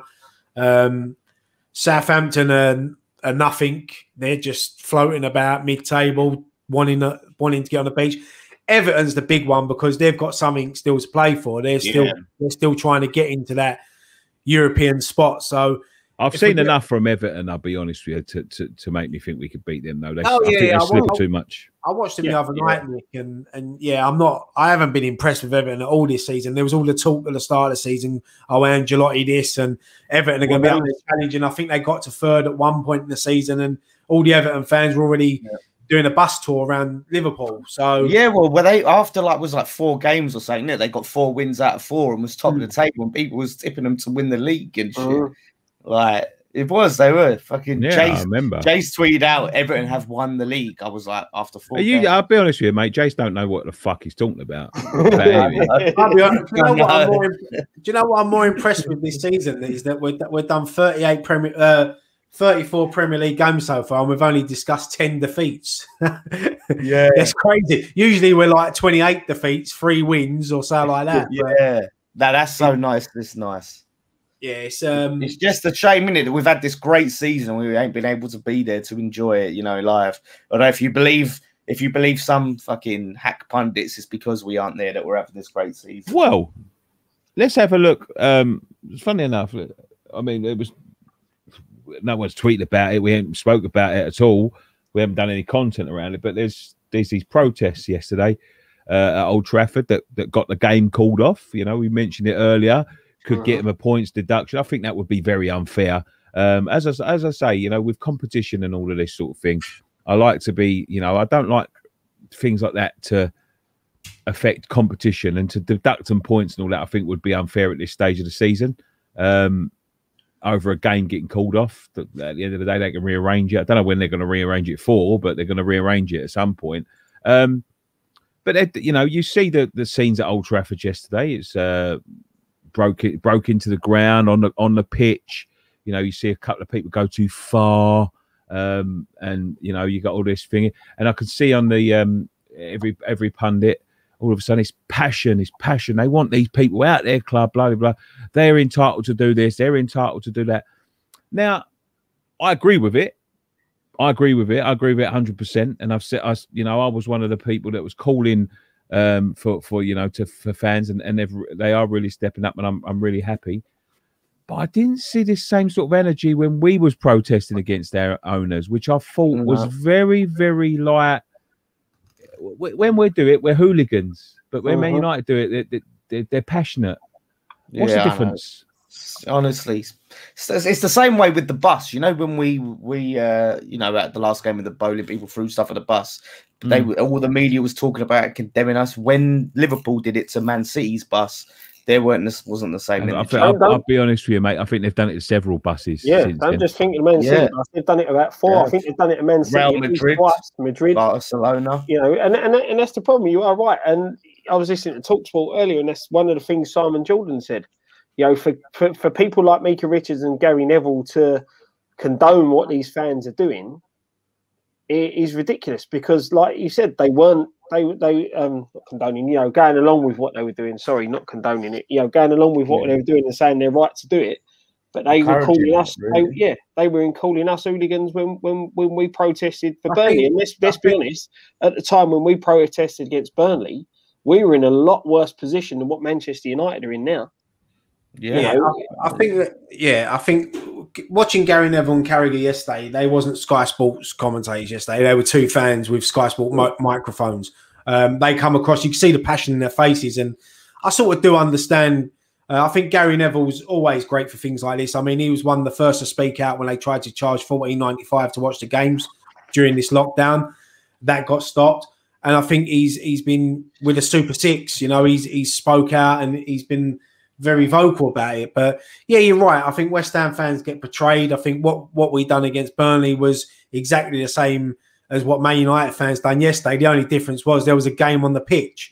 Um, Southampton are, are nothing. They're just floating about mid-table, wanting to, wanting to get on the beach. Everton's the big one because they've got something still to play for. They're still
Yeah.
they're still trying to get into that European spot. So
I've
If we
seen
get-
enough from Everton, I'll be honest with you, to, to, to make me think we could beat them, though. They,
Oh,
I
yeah,
think
yeah,
they
I
slip
will.
too much.
I watched them
Yeah,
the other
yeah.
night, Nick, and and yeah, I'm not. I haven't been impressed with Everton at all this season. There was all the talk at the start of the season. Oh, Angelotti this and Everton are going to be
Well,
up there challenging. I think they got to third at one point in the season, and all the Everton fans were already doing a bus tour around Liverpool. So
Yeah, well, were they after like was like four games or something? Yeah, they got four wins out of four and was top of the table, and people was tipping them to win the league and shit.
Mhm.
Like it was, they were fucking.
Yeah, I
Jace,
remember.
Jace tweeted out Everton have won the league. I was like, after four.
Are you,
games.
I'll be honest with you, mate. Jace don't know what the fuck he's talking about. But anyway,
I'll be honest, do, you know what I'm
No.
more, do you know what I'm more impressed with this season is that we're, we've done thirty-eight Premier, uh, thirty-four Premier League games so far, and we've only discussed ten defeats.
Yeah,
that's crazy. Usually we're like twenty-eight defeats, three wins, or something like that.
Yeah, no, that's so nice. This nice.
Yeah, it's um,
it's just a shame, isn't it, that we've had this great season, we ain't been able to be there to enjoy it, you know, live. Although if you believe, if you believe some fucking hack pundits, it's because we aren't there that we're having this great season.
Well, let's have a look. Um, funny enough, I mean, it was no one's tweeted about it. We haven't spoke about it at all. We haven't done any content around it. But there's there's these protests yesterday uh, at Old Trafford that that got the game called off. You know, we mentioned it earlier. Could get them a points deduction. I think that would be very unfair. Um, as I, as I say, you know, with competition and all of this sort of thing, I like to be, you know, I don't like things like that to affect competition, and to deduct some points and all that, I think would be unfair at this stage of the season. Um, over a game getting called off, at the end of the day, they can rearrange it. I don't know when they're going to rearrange it for, but they're going to rearrange it at some point. Um, but, you know, you see the, the scenes at Old Trafford yesterday. It's uh, broke it broke into the ground on the on the pitch. You know, you see a couple of people go too far, um, and you know, you got all this thing. And I can see on the um, every every pundit, all of a sudden, it's passion, it's passion. They want these people out their club, blah blah blah. They're entitled to do this. They're entitled to do that. Now, I agree with it. I agree with it. I agree with it one hundred percent. And I've said, I, you know, I was one of the people that was calling um for for you know to for fans, and and they've they are really stepping up, and I'm I'm really happy. But I didn't see this same sort of energy when we was protesting against our owners, which I thought was very very like, when we do it we're hooligans, but when Man United do it they're, they're, they're passionate. What's
Yeah,
the difference?
Honestly, it's, it's the same way with the bus. You know, when we we uh you know, at the last game of the bowling, people threw stuff at the bus. Mm. They all the media was talking about condemning us. When Liverpool did it to Man City's bus, there weren't this wasn't the same.
I think, I'll, I'll be honest with you, mate. I think they've done it to several buses.
Yeah,
since
I'm
then.
just thinking Man City.
Yeah.
They've done it about four.
Yeah.
I think they've done it to Man City,
Real Madrid,
twice, Madrid,
Barcelona.
You know, and, and and that's the problem. You are right. And I was listening to TalkSport earlier, and that's one of the things Simon Jordan said. You know, for, for, for people like Mika Richards and Gary Neville to condone what these fans are doing, it is ridiculous, because, like you said, they weren't they they um not condoning, you know, going along with what they were doing. Sorry, not condoning it. You know, going along with what yeah. they were doing and saying they're right to do it. But they were calling us, really. they, yeah, they were in calling us hooligans when when when we protested for I Burnley. Think, and let's let's be honest, at the time when we protested against Burnley, we were in a lot worse position than what Manchester United are in now.
Yeah, you know, I, I think that. Yeah, I think watching Gary Neville and Carragher yesterday, they wasn't Sky Sports commentators yesterday. They were two fans with Sky Sport mi microphones. Um, they come across. You can see the passion in their faces, and I sort of do understand. Uh, I think Gary Neville's always great for things like this. I mean, he was one of the first to speak out when they tried to charge fourteen ninety-five to watch the games during this lockdown. That got stopped, and I think he's he's been with the Super Six. You know, he's he's spoke out and he's been very vocal about it. But yeah, you're right. I think West Ham fans get betrayed. I think what what we done against Burnley was exactly the same as what Man United fans done yesterday. The only difference was there was a game on the pitch.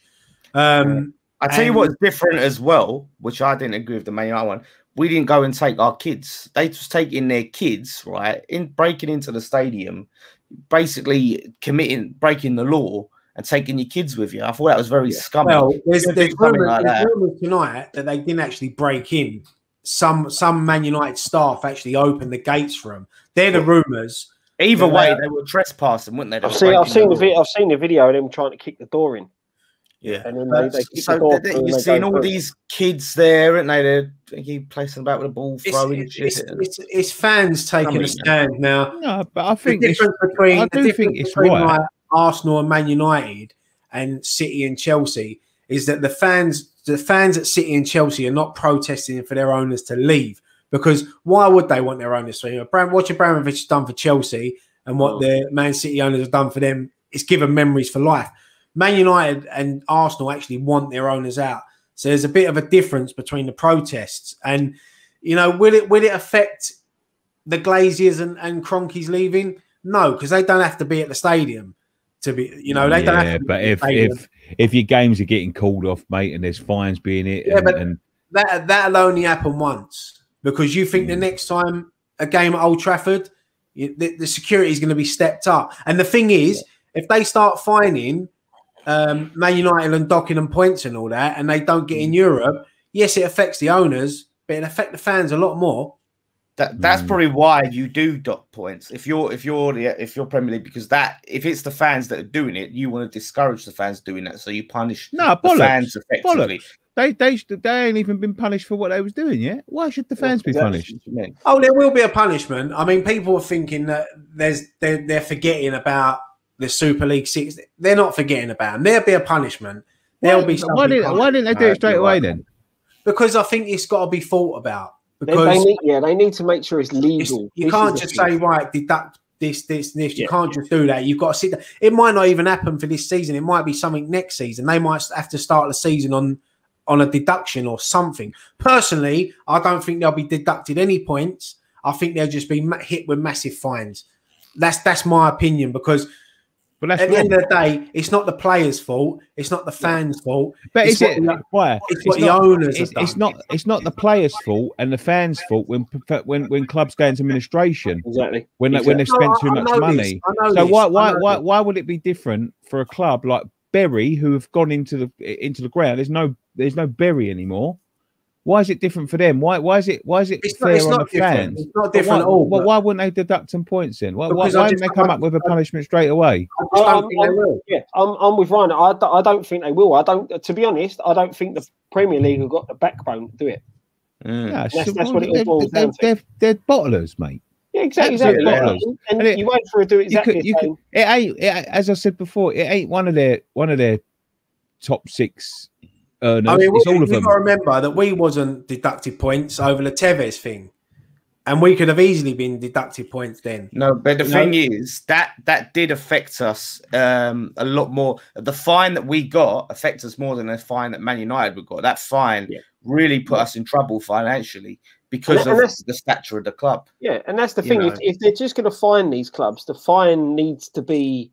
Um,
I tell you what's different as well, which I didn't agree with the Man United one. We didn't go and take our kids. They just taking their kids, right, in breaking into the stadium, basically committing, breaking the law, and taking your kids with you. I thought that was very yeah. scummy.
Well, there's, there's rumours like tonight that they didn't actually break in. Some some Man United staff actually opened the gates for them. They're the rumours.
Either way, they were trespassing, weren't they? they
I've seen, I've seen the, the I've seen the video of them trying to kick the door in.
Yeah,
and then they, they kick
so
the door
they, you're seeing all these kids there, and they they're keep placing about with the ball, throwing
it's,
shit.
It's, it's, it's fans taking a stand now.
No, but I think
the difference between
I do
the
think it's
between
right.
like Arsenal and Man United and City and Chelsea is that the fans, the fans at City and Chelsea are not protesting for their owners to leave, because why would they want their owners to leave? What Abramovich has done for Chelsea and what oh. the Man City owners have done for them, it's given memories for life. Man United and Arsenal actually want their owners out. So there's a bit of a difference between the protests. And, you know, will it will it affect the Glaziers and, and Kroenkes leaving? No, because they don't have to be at the stadium to be, you know, they
yeah,
don't have to
but
be
if if if your games are getting called off, mate, and there's fines being it,
yeah,
and,
but
and
that that'll only happen once, because you think the next time a game at Old Trafford, you, the, the security is going to be stepped up. And the thing is, yeah. if they start fining um, Man United and docking them points and all that, and they don't get in Europe, yes, it affects the owners, but it affects the fans a lot more.
That that's mm. probably why you do dock points if you're if you're the if you're Premier League, because that if it's the fans that are doing it, you want to discourage the fans doing that, so you punish
no,
the fans effectively.
Bollocks. They they they ain't even been punished for what they was doing yet. Why should the fans be punished?
Oh, there will be a punishment. I mean, people are thinking that there's they're, they're forgetting about the Super League Six. They're not forgetting about them. There'll be a punishment. There'll
why,
be something.
Why didn't, why didn't they do it straight away then?
Because I think it's got to be thought about. Because
they, they need, yeah, they need to make sure it's legal.
It's, you this can't just say, right, deduct this, this, this. You yeah. can't just do that. You've got to sit there. It might not even happen for this season. It might be something next season. They might have to start the season on, on a deduction or something. Personally, I don't think they'll be deducted any points. I think they'll just be hit with massive fines. That's that's my opinion, because
But that's
at the
wrong.
end of the day, it's not the players' fault. It's not the fans' fault.
But
it's
is it
the,
why?
It's,
it's
what
not,
the owners
it's,
have done.
it's not. It's not the players' fault and the fans' fault when when when clubs go into administration.
Exactly.
When
exactly.
when they've spent
No,
too
I,
much
I
money.
So
this. why why
why
why why would it be different for a club like Bury, who have gone into the into the ground? There's no there's no Bury anymore. Why is it different for them? Why why is it why is it
it's
fair
not, it's
on
not
the
different.
fans?
It's not different
why,
at all.
But why wouldn't they deduct some points then? Why, why, why didn't they come up with a punishment straight away?
I just don't think they will.
Yeah, I'm, I'm with Ryan. I, I don't think they will. I don't. To be honest, I don't think the Premier League have got the backbone to do it.
Mm. Yeah,
that's,
so
that's what it
they're,
boils
they're,
down to.
They're, they're bottlers, mate.
Yeah, exactly. exactly.
Yeah.
And, and,
and it,
you wait for it to do exactly
you could, you
the same.
Could, it ain't. It, as I said before, it ain't one of their one of their top six earners.
I mean,
it's
we,
all of
you've
them.
got to remember that we wasn't deducted points over the Tevez thing, and we could have easily been deducted points then.
No, but the
you
thing
know?
is that that did affect us um, a lot more. The fine that we got affects us more than the fine that Man United would got. That fine yeah. really put yeah. us in trouble financially because and, of and the stature of the club.
Yeah, and that's the thing. If, if they're just going to fine these clubs, the fine needs to be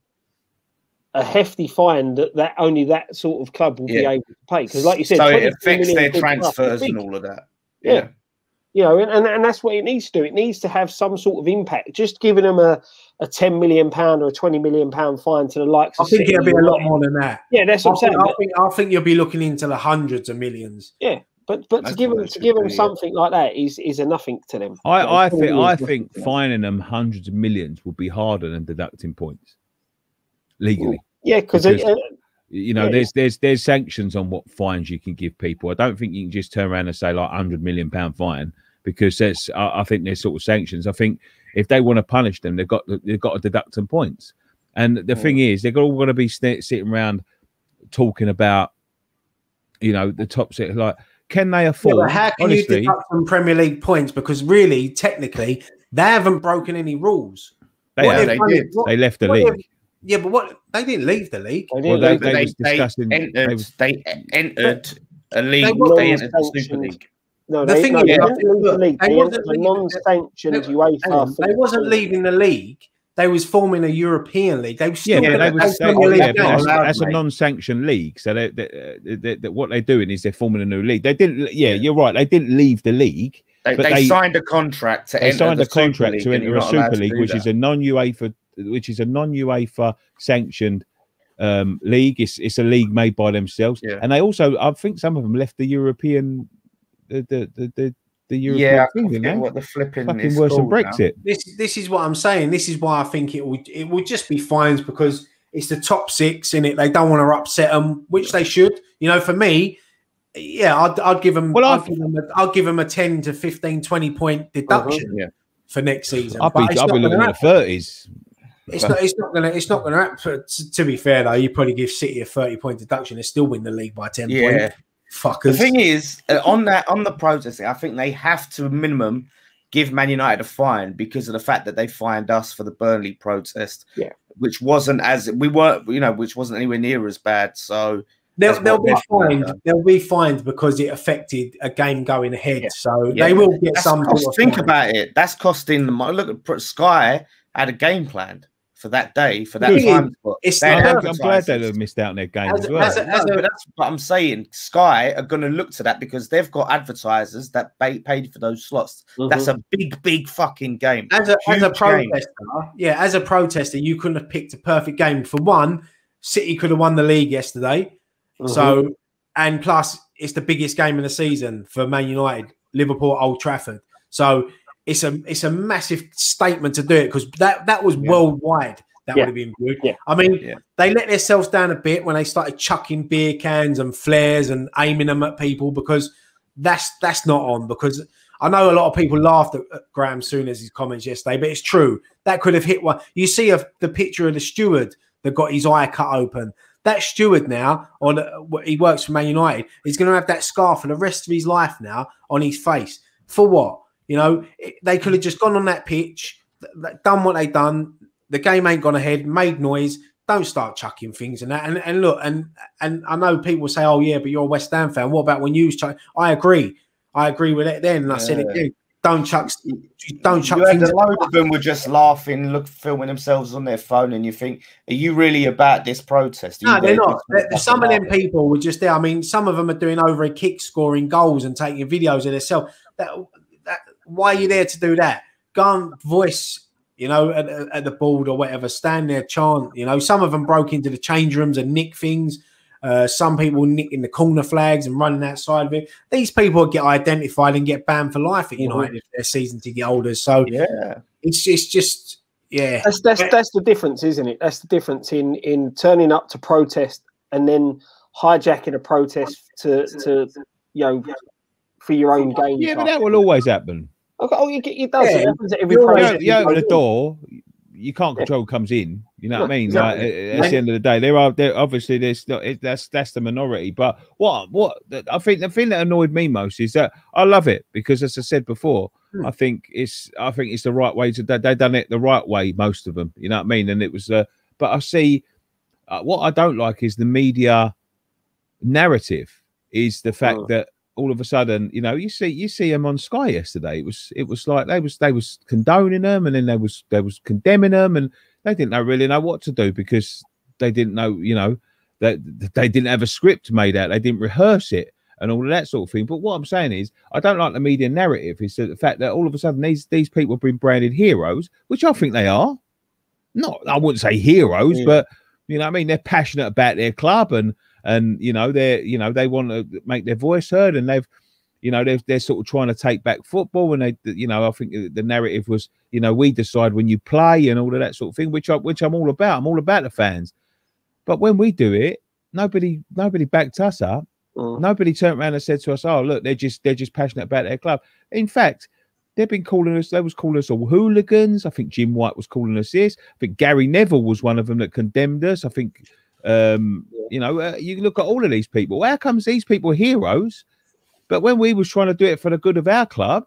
a hefty fine that, that only that sort of club will yeah. be able to pay. Because, like you said,
so it affects their transfers and all of that.
Yeah. yeah. You know, and, and, and that's what it needs to do. It needs to have some sort of impact. Just giving them a, a ten million pound or a twenty million pound fine to the likes
I
of
think
City
it'll be a lot more than that.
Yeah, that's what I'm saying.
I think, I think you'll be looking into the hundreds of millions.
Yeah. But but to give them to give them something like that is is a nothing to them.
I, I think I think fining them hundreds of millions will be harder than deducting points legally.
Yeah, because uh,
you know, yeah, there's there's there's sanctions on what fines you can give people. I don't think you can just turn around and say like hundred million pound fine, because there's I, I think there's sort of sanctions. I think if they want to punish them, they've got they've got to deduct some points. And the yeah. thing is, they're all going to be st- sitting around talking about, you know, the top six. Like, can they afford?
Yeah, how can honestly, you deduct some Premier League points? Because really, technically, they haven't broken any rules.
They, have, they did. What, they left the league.
Yeah, but what they didn't leave the league.
They well, they, they, they, was discussing, they entered, they, was, they entered a league. They, they entered the Super League.
No,
the
they,
thing
no,
is,
they,
look,
the league.
they,
they
wasn't
a non-sanctioned UEFA.
They wasn't leaving the league. They was forming a European league. They were still
yeah, yeah, they was, they,
league
yeah that's, that's a non-sanctioned league. So they, they, they, they, what they're doing is they're forming a new league. They didn't. Yeah, yeah. you're right. They didn't leave the league.
They, they, they signed a contract to
they
enter
signed
the
a contract
Super
to enter a Super League, which that. is a non-UEFA, which is a non-UEFA sanctioned um, league. It's it's a league made by themselves,
yeah.
and they also, I think, some of them left the European, the the the. the The European
yeah,
thing, you know?
what the flipping
fucking
is
worse than Brexit.
Now. This this is what I'm saying. This is why I think it would it would just be fines, because it's the top six in it. They don't want to upset them, which they should. You know, for me, yeah, I'd, I'd give them. Well, I'd give them, a, I'd give them a ten to fifteen, twenty point deduction
uh-huh, yeah.
for next season.
I'd be, I'd be looking at the thirties.
It's not. It's not gonna. It's not gonna happen. To, to be fair, though, you probably give City a thirty point deduction. They still win the league by ten
yeah.
points. Fuckers.
The thing is, uh, on that on the protesting, I think they have to minimum give Man United a fine because of the fact that they fined us for the Burnley protest,
yeah,
which wasn't as we weren't, you know, which wasn't anywhere near as bad. So
they'll, they'll be fined. Done. They'll be fined because it affected a game going ahead. Yeah. So yeah. they will get
That's
some.
Cost, think fine. about it. That's costing them. Look at Sky had a game planned for that day, for that
Good.
time spot.
It's
They
I'm,
had
I'm glad they'd
advertisers.
have missed out on their game
As
as,
a-
well.
as a-
No, but that's what I'm saying. Sky are going to look to that because they've got advertisers that pay, paid for those slots.
Mhm.
That's a big, big fucking game.
As a, as a
Huge game.
protester, yeah, as a protester, you couldn't have picked a perfect game. For one, City could have won the league yesterday.
Mhm.
So, and plus, it's the biggest game of the season for Man United, Liverpool, Old Trafford. So, it's a it's a massive statement to do it because that that was
Yeah.
worldwide. That
Yeah.
would have been good.
Yeah.
I mean,
Yeah.
they let themselves down a bit when they started chucking beer cans and flares and aiming them at people because that's that's not on. Because I know a lot of people laughed at, at Graham Souness's comments yesterday, but it's true. That could have hit one. You see a, the picture of the steward that got his eye cut open. That steward now, on he works for Man United, he's going to have that scar for the rest of his life now on his face. For what? You know, it, they could have just gone on that pitch, th- done what they done. The game ain't gone ahead, made noise. Don't start chucking things and that. And, and look, and and I know people say, "Oh yeah, but you're a West Ham fan. What about when you was chuck?" I agree. I agree with it then, and I said it
Yeah.
too. Don't chuck, don't chuck
You had
things.
a load of them were just laughing, look, filming themselves on their phone, and you think, are you really about this protest? Are
No,
you
they're
there
not.
just to
They're- Some of them
fucking
people were just there. I mean, some of them are doing over a kick, scoring goals and taking videos of themselves. That, that, why are you there to do that? Go and voice, you know, at, at the board or whatever. Stand there, chant. You know, some of them broke into the change rooms and nicked things. Uh, some people nicking the corner flags and running outside of it. These people get identified and get banned for life at United if they're season ticket holders. So
Yeah.
it's it's just yeah.
That's that's that's the difference, isn't it? That's the difference in in turning up to protest and then hijacking a protest to to you know for your own gain.
Yeah, but that will always happen.
Oh, you get it does.
Yeah.
It happens at every
You're
You,
protest.
open- you open the
you go in.
door, you can't control who comes in. You know what I
No,
mean?
exactly.
Like, at, at the end of the day, there are there obviously there's not it, that's that's the minority. But what what I think the thing that annoyed me most is that I love it because, as I said before,
Hmm.
I think it's I think it's the right way to they they done it the right way. Most of them, you know what I mean? And it was, uh, but I see uh, what I don't like is the media narrative is the fact
Oh.
that all of a sudden, you know, you see you see them on Sky yesterday. It was it was like they was they was condoning them, and then they was they was condemning them, and they didn't know really know what to do because they didn't know, you know, that they didn't have a script made out, they didn't rehearse it, and all of that sort of thing. But what I'm saying is, I don't like the media narrative. Is the fact that all of a sudden these these people have been branded heroes, which I think they are. Not, I wouldn't say heroes,
Yeah.
but you know, what I mean, they're passionate about their club, and and you know, they're you know they want to make their voice heard, and they've, you know, they're they're sort of trying to take back football, and they, you know, I think the narrative was, you know, we decide when you play and all of that sort of thing, which I which I'm all about. I'm all about the fans, but when we do it, nobody nobody backed us up.
Mm.
Nobody turned around and said to us, "Oh, look, they're just they're just passionate about their club." In fact, they've been calling us. They was calling us all hooligans. I think Jim White was calling us this. I think Gary Neville was one of them that condemned us. I think, um, you know, uh, you look at all of these people. How comes these people are heroes, but when we was trying to do it for the good of our club,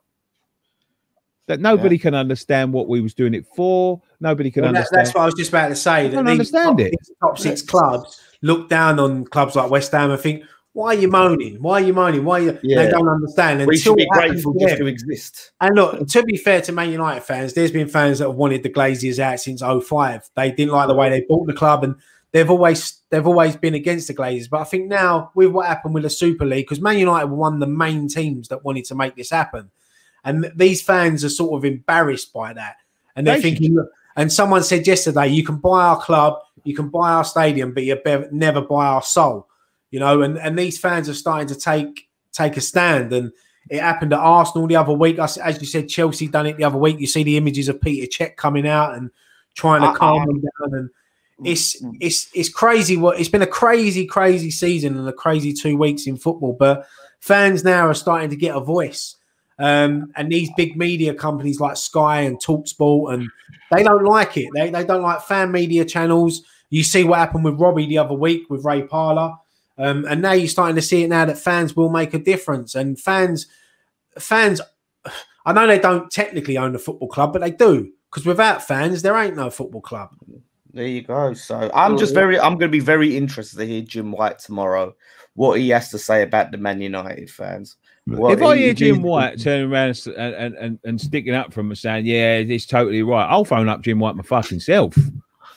that nobody yeah. can understand what we was doing it for. Nobody can
well, that,
understand.
That's what I was just about to say.
I
That
don't
these
understand
top,
it.
These top six clubs look down on clubs like West Ham and think, why are you moaning? Why are you moaning? Why are you?
Yeah.
They don't understand.
We should be
it happens
grateful
to
just
them.
to exist.
And look, to be fair to Man United fans, there's been fans that have wanted the Glaziers out since oh five. They didn't like the way they bought the club, and they've always they've always been against the Glazers. But I think now with what happened with the Super League, because Man United were one of the main teams that wanted to make this happen, and these fans are sort of embarrassed by that, and they're
They
thinking. Look, and someone said yesterday, you can buy our club, you can buy our stadium, but you be- never buy our soul. You know, and, and these fans are starting to take take a stand. And it happened at Arsenal the other week. As you said, Chelsea done it the other week. You see the images of Peter Cech coming out and trying to uh, calm uh, them down. And it's it's it's crazy. What it's been a crazy, crazy season and a crazy two weeks in football. But fans now are starting to get a voice. Um, and these big media companies like Sky and TalkSport, and they don't like it. They they don't like fan media channels. You see what happened with Robbie the other week with Ray Parlour. Um, and now you're starting to see it now that fans will make a difference. And fans, fans, I know they don't technically own the football club, but they do. Because without fans, there ain't no football club.
There you go. So I'm just very, I'm going to be very interested to hear Jim White tomorrow, what he has to say about the Man United fans. What
if I
he,
hear Jim
he,
White turning around and, and, and, and sticking up for him and saying, yeah, it's totally right, I'll phone up Jim White my fucking self.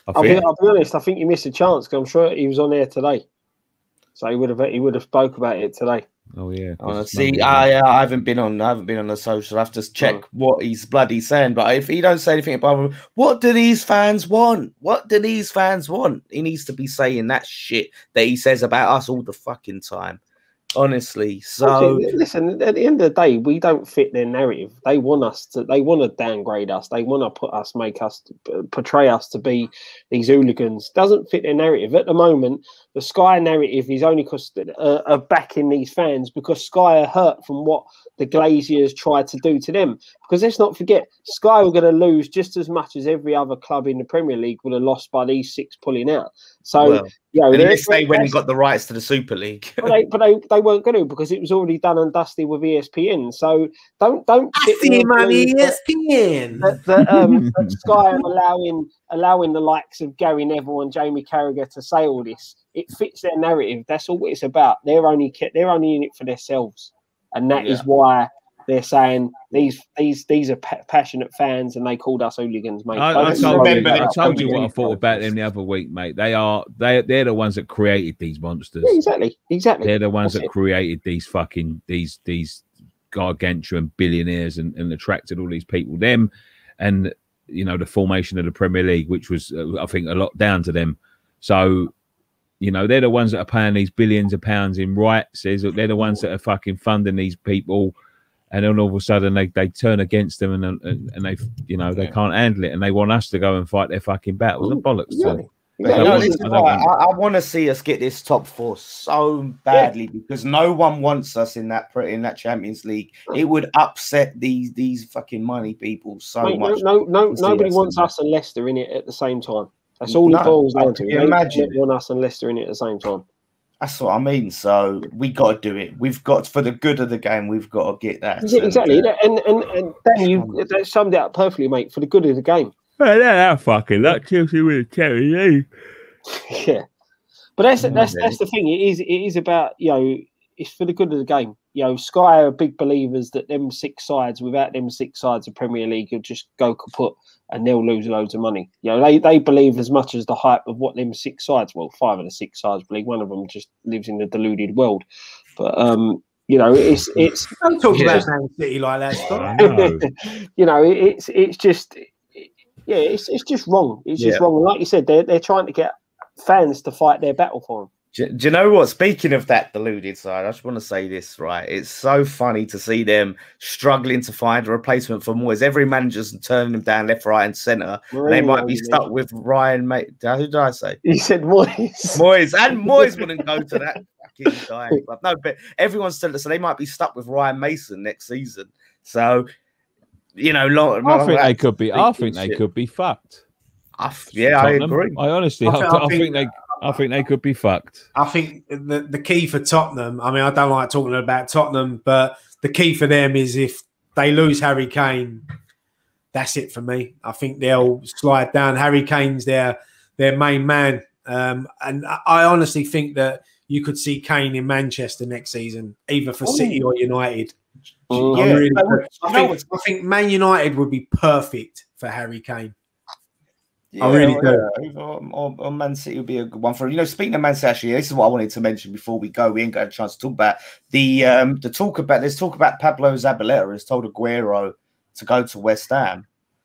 I
I'll,
think.
be, I'll be honest. I think you missed a chance because I'm sure he was on there today, so he would have he would have spoke about it today.
Oh yeah.
Oh, see, I, uh, I haven't been on. I haven't been on the social. I have to check oh. what he's bloody saying. But if he don't say anything about him, what do these fans want? What do these fans want? He needs to be saying that shit that he says about us all the fucking time. Honestly, so
listen. At the end of the day, we don't fit their narrative. They want us to. They want to downgrade us. They want to put us, make us, portray us to be these hooligans. Doesn't fit their narrative at the moment. The Sky narrative is only because uh, of backing these fans because Sky are hurt from what the Glaziers tried to do to them. Because let's not forget, Sky were going to lose just as much as every other club in the Premier League would have lost by these six pulling out. So, well, you know,
unless they went and got the rights to the Super League,
but, they, but they, they weren't going to because it was already done and dusted with E S P N. So don't don't
I see him on E S P N.
That, that, um, that Sky are allowing allowing the likes of Gary Neville and Jamie Carragher to say all this. It fits their narrative. That's all it's about. They're only they're only in it for themselves, and that yeah. is why they're saying these these these are pa- passionate fans, and they called us hooligans, mate.
I, I told, you, I told you what I thought about them the other week, mate. They are they they're the ones that created these monsters.
Yeah, exactly, exactly.
They're the ones
That's
that
it.
created these fucking these these gargantuan billionaires and, and attracted all these people. Them and you know the formation of the Premier League, which was uh, I think a lot down to them. So. You know, they're the ones that are paying these billions of pounds in rights. They're the ones that are fucking funding these people. And then all of a sudden they, they turn against them and, and and they, you know, they can't handle it. And they want us to go and fight their fucking battles and bollocks.
Yeah.
So,
Yeah,
no,
I,
this is
I,
why I, I want to see us get this top four so badly yeah. because no one wants us in that in that Champions League. It would upset these these fucking money people so
Mate,
much.
No, no, no nobody wants us and Leicester in it at the same time. That's all no, it boils down to.
You imagine
want us and Leicester in it at the same time.
That's what I mean. So we got to do it. We've got for the good of the game. We've got to get that.
Yeah, exactly. And and and, and then you that summed it up perfectly, mate. For the good of the game.
Well, that fucking luck Chelsea with Terry Lee.
Yeah, but that's that's that's the thing. It is it is about you know it's for the good of the game. You know, Sky are big believers that them six sides without them six sides of Premier League will just go kaput. And they'll lose loads of money. You know, they, they believe as much as the hype of what them six sides, well, five of the six sides believe. One of them just lives in the deluded world. But um, you know, it's it's
don't talk about Man City like that, Scott.
You know, it's it's just yeah, it's it's just wrong. It's just yeah. wrong. And like you said, they're they're trying to get fans to fight their battle for them.
Do, do you know what? Speaking of that deluded side, I just want to say this, right? It's so funny to see them struggling to find a replacement for Moyes. Every manager's turning them down left, right, and centre. They might be stuck with Ryan. Mate, who did I say?
You said Moyes.
Moyes, and Moyes wouldn't go to that fucking guy. No, but everyone's still so they might be stuck with Ryan Mason next season. So, you know, long,
I think they could be. I think they could be fucked.
I, yeah, Tottenham. I agree.
I honestly, I, I, I, I think, think they. I think they could be fucked.
I think the, the key for Tottenham, I mean, I don't like talking about Tottenham, but the key for them is if they lose Harry Kane, that's it for me. I think they'll slide down. Harry Kane's their their main man. Um, and I honestly think that you could see Kane in Manchester next season, either for City or United.
Oh, yeah.
Really, I, think, I think Man United would be perfect for Harry Kane.
Yeah,
I really
well,
do.
Yeah. Or, or, or Man City would be a good one for him. You know, speaking of Man City, actually, this is what I wanted to mention before we go. We ain't got a chance to talk about the um the talk about. Let's talk about Pablo Zabaleta has told Aguero to go to West Ham,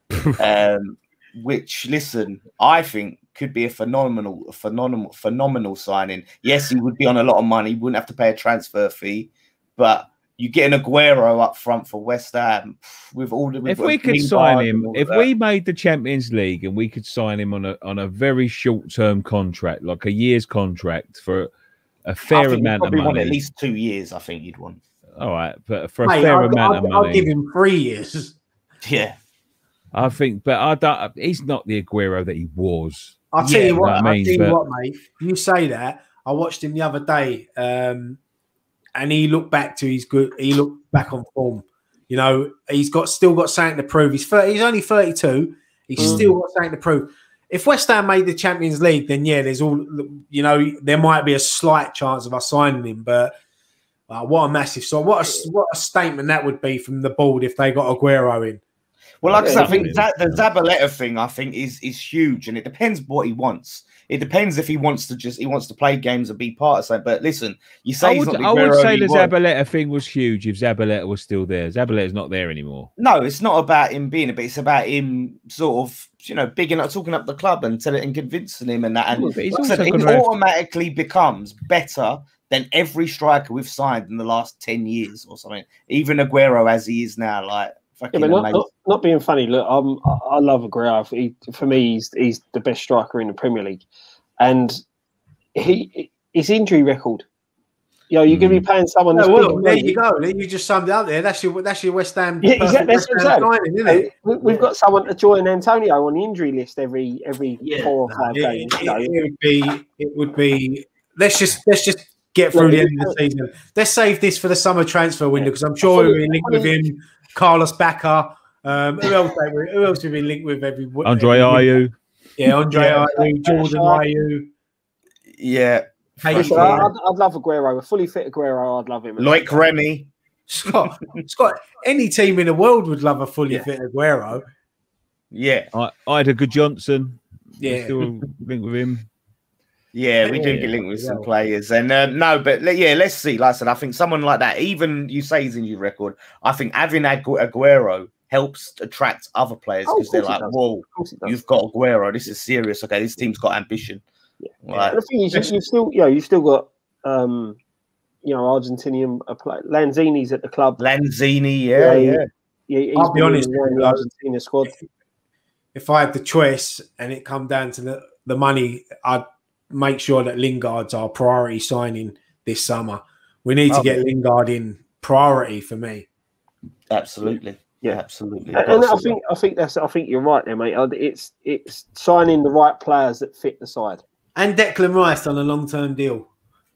um, which listen, I think could be a phenomenal, phenomenal, phenomenal signing. Yes, he would be on a lot of money. Wouldn't have to pay a transfer fee, but. You get an Aguero up front for West Ham with all the.
If we could sign him, if we made the Champions League and we could sign him on a on a very short term contract, like a year's contract for a fair amount of money,
want at least two years. I think you'd want.
All right, but for a
Mate,
fair
I'll,
amount
I'll,
of money,
I'll give him three years.
Yeah,
I think, but I don't. He's not the Aguero that he was.
I'll tell
yeah,
you what.
I
I'll
mean,
tell
but...
you what, mate. You say that. I watched him the other day. Um, And he looked back to his good. He looked back on form. You know, he's got still got something to prove. He's thirty, he's only thirty-two. He's mm. still got something to prove. If West Ham made the Champions League, then yeah, there's all. You know, there might be a slight chance of us signing him. But uh, what a massive so what a what a statement that would be from the board if they got Aguero in.
Well, like I
Yeah,
said, I think
definitely.
that the Zabaleta thing, I think, is is huge, and it depends what he wants. It depends if he wants to just he wants to play games and be part of something. But listen, you say
I
he's
would,
not the
I would
Aguero
say
he
the
was.
Zabaleta thing was huge if Zabaleta was still there. Zabaleta's not there anymore.
No, it's not about him being it, but it's about him sort of, you know, bigging up, talking up the club and telling and convincing him and that. And
Yeah, but he's
like I said,
also
he
gonna have-
automatically becomes better than every striker we've signed in the last ten years or something. Even Aguero as he is now, like
Yeah,
fucking
but not,
amazing.
not, not being funny. Look, I'm, I I love Aguero. He, for me, he's, he's the best striker in the Premier League, and he his injury record. You know, you're going to be paying someone.
No,
This
well,
big
there
money.
you go. You just summed it up there. That's your that's your West Ham.
Yeah,
perfect
exactly. That's
West
what I'm
Ham
saying.
signing, isn't it?
We- We've got someone to join Antonio on the injury list every every
Yeah,
four or
no,
five
it,
games.
it-
You know,
it would be. It would be. Let's just let's just get through
Look,
the end of the season. Let's save this for the summer transfer window because I'm sure
fully-
we'll be linked with him, Carlos Bacca. Um, who else? have we- Who else have we been linked with every?
Andre
every
Ayew.
Yeah, Andre
Yeah.
Ayew, Jordan Ayew.
Yeah,
Hey,
listen,
yeah.
I- I'd, I'd love Aguero. A fully fit Aguero, I'd love him.
like Remy.
Scott, Scott, any team in the world would love a fully
Yeah.
fit Aguero.
Yeah,
I, I had a good Johnson.
Yeah.
Still linked with him.
yeah, we do
Yeah,
get linked with some
yeah.
players, and um, no, but le- yeah, let's see. Like I said, I think someone like that, even you say his injury record, I think having Agu- Aguero helps attract other players
Oh, of
because they're
course it
like,
does.
whoa,
Of course it does.
you've got Aguero. This is serious. Okay, this team's got ambition.
Yeah.
Like,
And the thing is, you, you've still, you know, you've still got, um, you know, Argentinian uh, play. Lanzini's at the club.
Lanzini, yeah,
Yeah,
yeah.
Yeah, he's
I'll be
been
honest
in
with
the
you,
Argentina squad.
If I had the choice and it come down to the, the money, I'd make sure that Lingard's our priority signing this summer. We need to
Oh,
get Lingard in priority for me.
Absolutely.
Yeah.
Absolutely.
And, and I think, I think that's, I think you're right there, mate. Uh, It's, it's signing the right players that fit the side.
And Declan Rice on a long-term deal.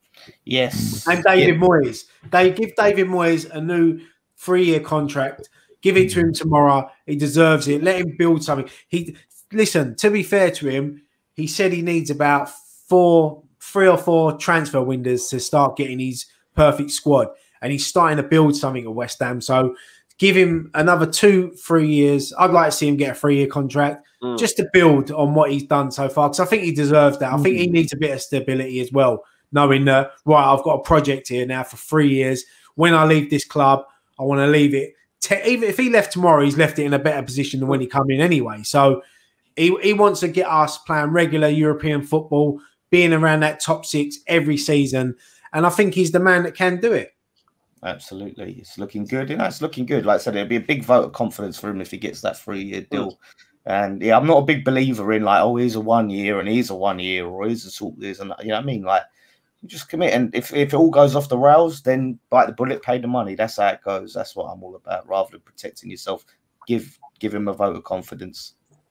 yes.
And David Moyes. They give David Moyes a new three-year contract. Give it to him tomorrow. He deserves it. Let him build something. He listen, to be fair to him, he said he needs about four, three or four transfer windows to start getting his perfect squad. And he's starting to build something at West Ham. So give him another two, three years. I'd like to see him get a three-year contract
Mm.
just to build on what he's done so far. Because I think he deserves that. I think he needs a bit of stability as well, knowing that, right, I've got a project here now for three years. When I leave this club, I want to leave it. Te- even if he left tomorrow, he's left it in a better position than when he come in anyway. So he, he wants to get us playing regular European football, being around that top six every season. And I think he's the man that can do it.
Absolutely. It's looking good. You know, it's looking good. Like I said, it'll be a big vote of confidence for him if he gets that three-year deal. And yeah, I'm not a big believer in like, oh, he's a one year and he's a one year or he's a sort this and you know what I mean? Like, you just commit. And if, if it all goes off the rails, then bite the bullet, pay the money. That's how it goes. That's what I'm all about. Rather than protecting yourself, give give him a vote of confidence.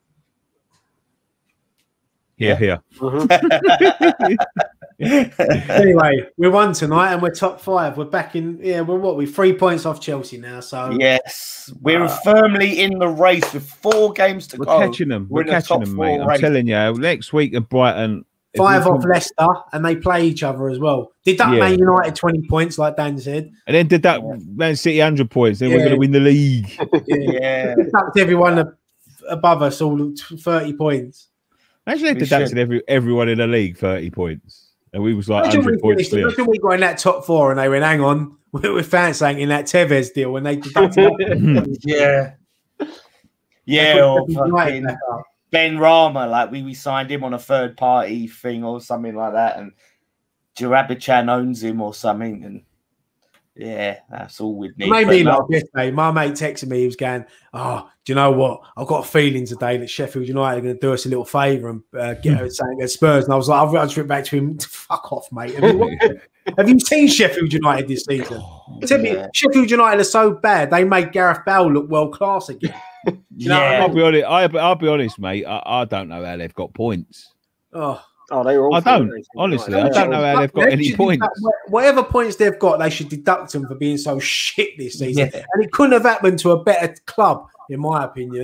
Yeah, yeah.
Mhm.
Anyway, we won tonight and we're top five. We're back in, yeah, we're what? We're three points off Chelsea now. So
Yes, we're
Uh,
firmly in the race with four games to
We're
go.
catching them. We're,
in the
catching
top
them,
four
mate. I'm
race.
telling you. Next week at Brighton. if we
five
can-
off Leicester and they play each other as well. Did that
Yeah.
Man United twenty points, like Dan said?
And then did that Man City one hundred points. Then we're
Yeah.
going to win the league.
Yeah,
Tucked everyone ab- above us all thirty points.
Actually, they
We
deducted
should.
every, everyone in the league thirty points. And we was like
Imagine
one hundred
we,
points
finished,
clear.
imagine we got in that top four and they went, hang on, we're fans saying in that Tevez deal when they deducted that.
yeah, yeah. Or fucking Ben Rama, like we, we signed him on a third party thing or something like that, and Jarabichan owns him or something, and yeah, that's all we'd need.
It made
But
me
no,
laugh yesterday. My mate texted me. He was going, "Oh, do you know what? I've got a feeling today that Sheffield United are going to do us a little favour and uh, get us something at Spurs." And I was like, "I've got to trip back to him. Fuck off, mate. Have you, have you seen Sheffield United this season? Tell me,
Yeah.
Sheffield United are so bad. They made Gareth Bale look world class again. You know what I
yeah,
I'll be honest. I, I'll be honest, mate. I, I don't know how they've got points.
Oh,
Oh, they were all
I don't. Honestly, I don't know how they've got
They
any
should
points.
deduct- whatever points they've got, they should deduct them for being so shit this season.
Yeah.
And it couldn't have happened to a better club, in my opinion.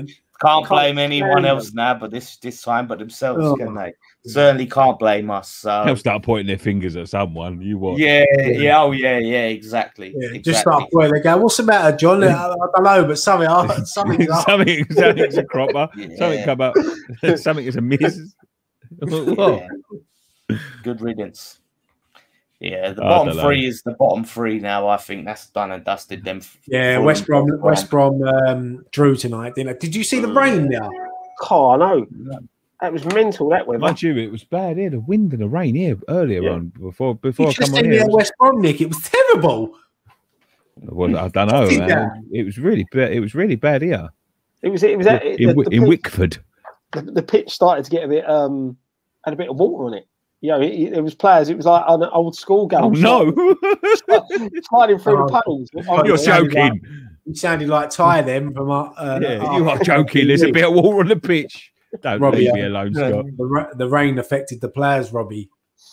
Can't
Can't
blame anyone
stand
else
them.
now, but this this time, but themselves,
Oh.
can they? Certainly can't blame us. So
They'll start pointing their fingers at someone. You watch.
yeah, yeah, oh yeah, yeah, exactly.
Yeah,
exactly.
just start pointing. They go, "What's the matter, John?" I, I don't know, but something, something's up.
something, something's a cropper.
Yeah.
Something come up. Something is a miss. What?
Yeah. Good riddance. Yeah, the
I
bottom
don't know.
three is the bottom three now. I think that's done and dusted. Them.
Yeah,
Fulham,
West Brom,
Brom.
West Brom um, drew tonight, didn't it? Did you see the rain there?
Oh, I know. That was mental. That weather.
Mind you, it was bad here. The wind and the rain here earlier
Yeah.
on before before
You
I
just
come on
seen me
here.
at West Brom, Nick. It was terrible.
Well, I don't know,
Did
man.
that?
It was really bad. It was really bad here
It was. It was. At,
in,
the,
Wi-
the,
in
pitch,
Wickford.
the, the pitch started to get a bit. Um, had a bit of water on it. You know, it, it was players. It was like an old school game.
Oh no!
Sliding through
Oh,
the puddles.
You're
yeah,
joking.
You sounded like Ty them from uh, uh,
Yeah,
uh,
you are joking. There's a bit of water on the pitch. Don't
Robbie,
leave
uh,
me alone, Scott.
the, ra- the rain affected the players, Robbie.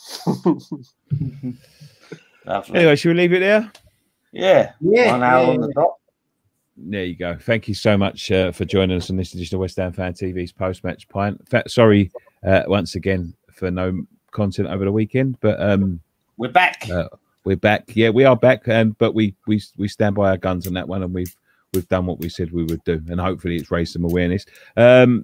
Lovely.
Anyway, should we leave it there?
Yeah,
Yeah,
one hour
yeah,
on the dot.
There you go. Thank you so much uh, for joining us on this edition of West Ham Fan T V's post-match pint. Fa- Sorry uh, once again for no content over the weekend, but um,
We're back.
uh, we're back. Yeah, we are back, and but we we we stand by our guns on that one, and we've we've done what we said we would do, and hopefully it's raised some awareness. Um,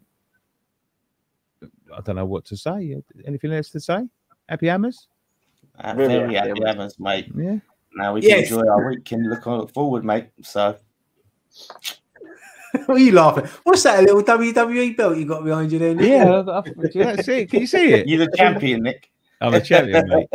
I don't know what to say. Anything else to say? Happy hammers?
Uh,
Really
very
happy
happy
about
hammers, mate.
Yeah.
Now we
Yes.
can enjoy our week and look on- forward, mate. So
What are you laughing? What's that? A little W W E belt you got behind you there? Nick?
Yeah. I- I- do you see it? Can you see it?
you're the champion, Nick.
I'm a champion, mate.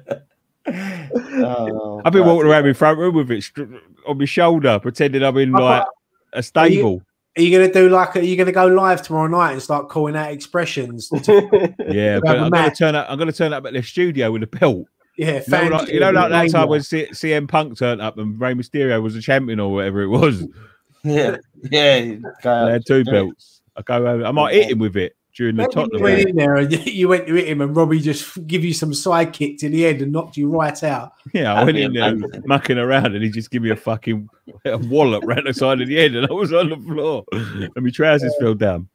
Oh,
I've been
God.
walking around my front room with it str- on my shoulder, pretending I'm in like a stable.
Are you gonna do like? Are you gonna go live tomorrow night and start calling out expressions?
Yeah,
have
but
a
I'm gonna
match.
turn up. I'm gonna turn up at the studio with a belt.
Yeah,
You know,
fan
like, you know, like that
rain
time
light.
when C- CM Punk turned up and Rey Mysterio was a champion or whatever it was.
Yeah, yeah. Go
They had two belts. I go over. I might hit him with it during the
Maybe
Tottenham
you went
game.
in there and you went to hit him, and Robbie just give you some side kick to the head and knocked you right out.
Yeah, I went
That'd
in
be
there
amazing.
mucking around and he just gave me a fucking a wallop right the side of the head and I was on the floor and my trousers fell down.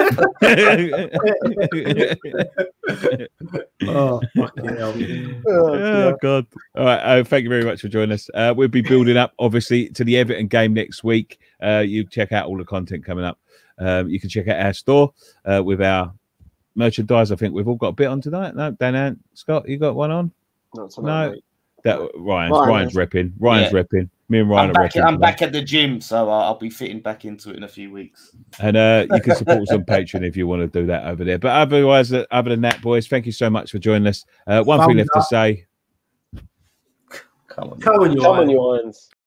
Oh, fucking hell.
Oh God! All right, uh, thank you very much for joining us. Uh, we'll be building up, obviously, to the Everton game next week. Uh, you check out all the content coming up. Um, you can check out our store uh, with our merchandise. I think we've all got a bit on tonight. No, Dan, Ant, Scott, you got one on?
Not
No.
tonight, mate.
That Ryan's
Ryan
Ryan's
is.
repping. Ryan's
Yeah.
repping. Me and Ryan
I'm
are
back,
repping.
I'm
tonight.
back at the gym, so I'll, I'll be fitting back into it in a few weeks.
And uh, you can support us on Patreon if you want to do that over there. But otherwise, uh, other than that, boys, thank you so much for joining us. Uh, one thing
Thumbs
left to
up.
say.
Come on.
Come on, you
Come on,
Iron.
you irons.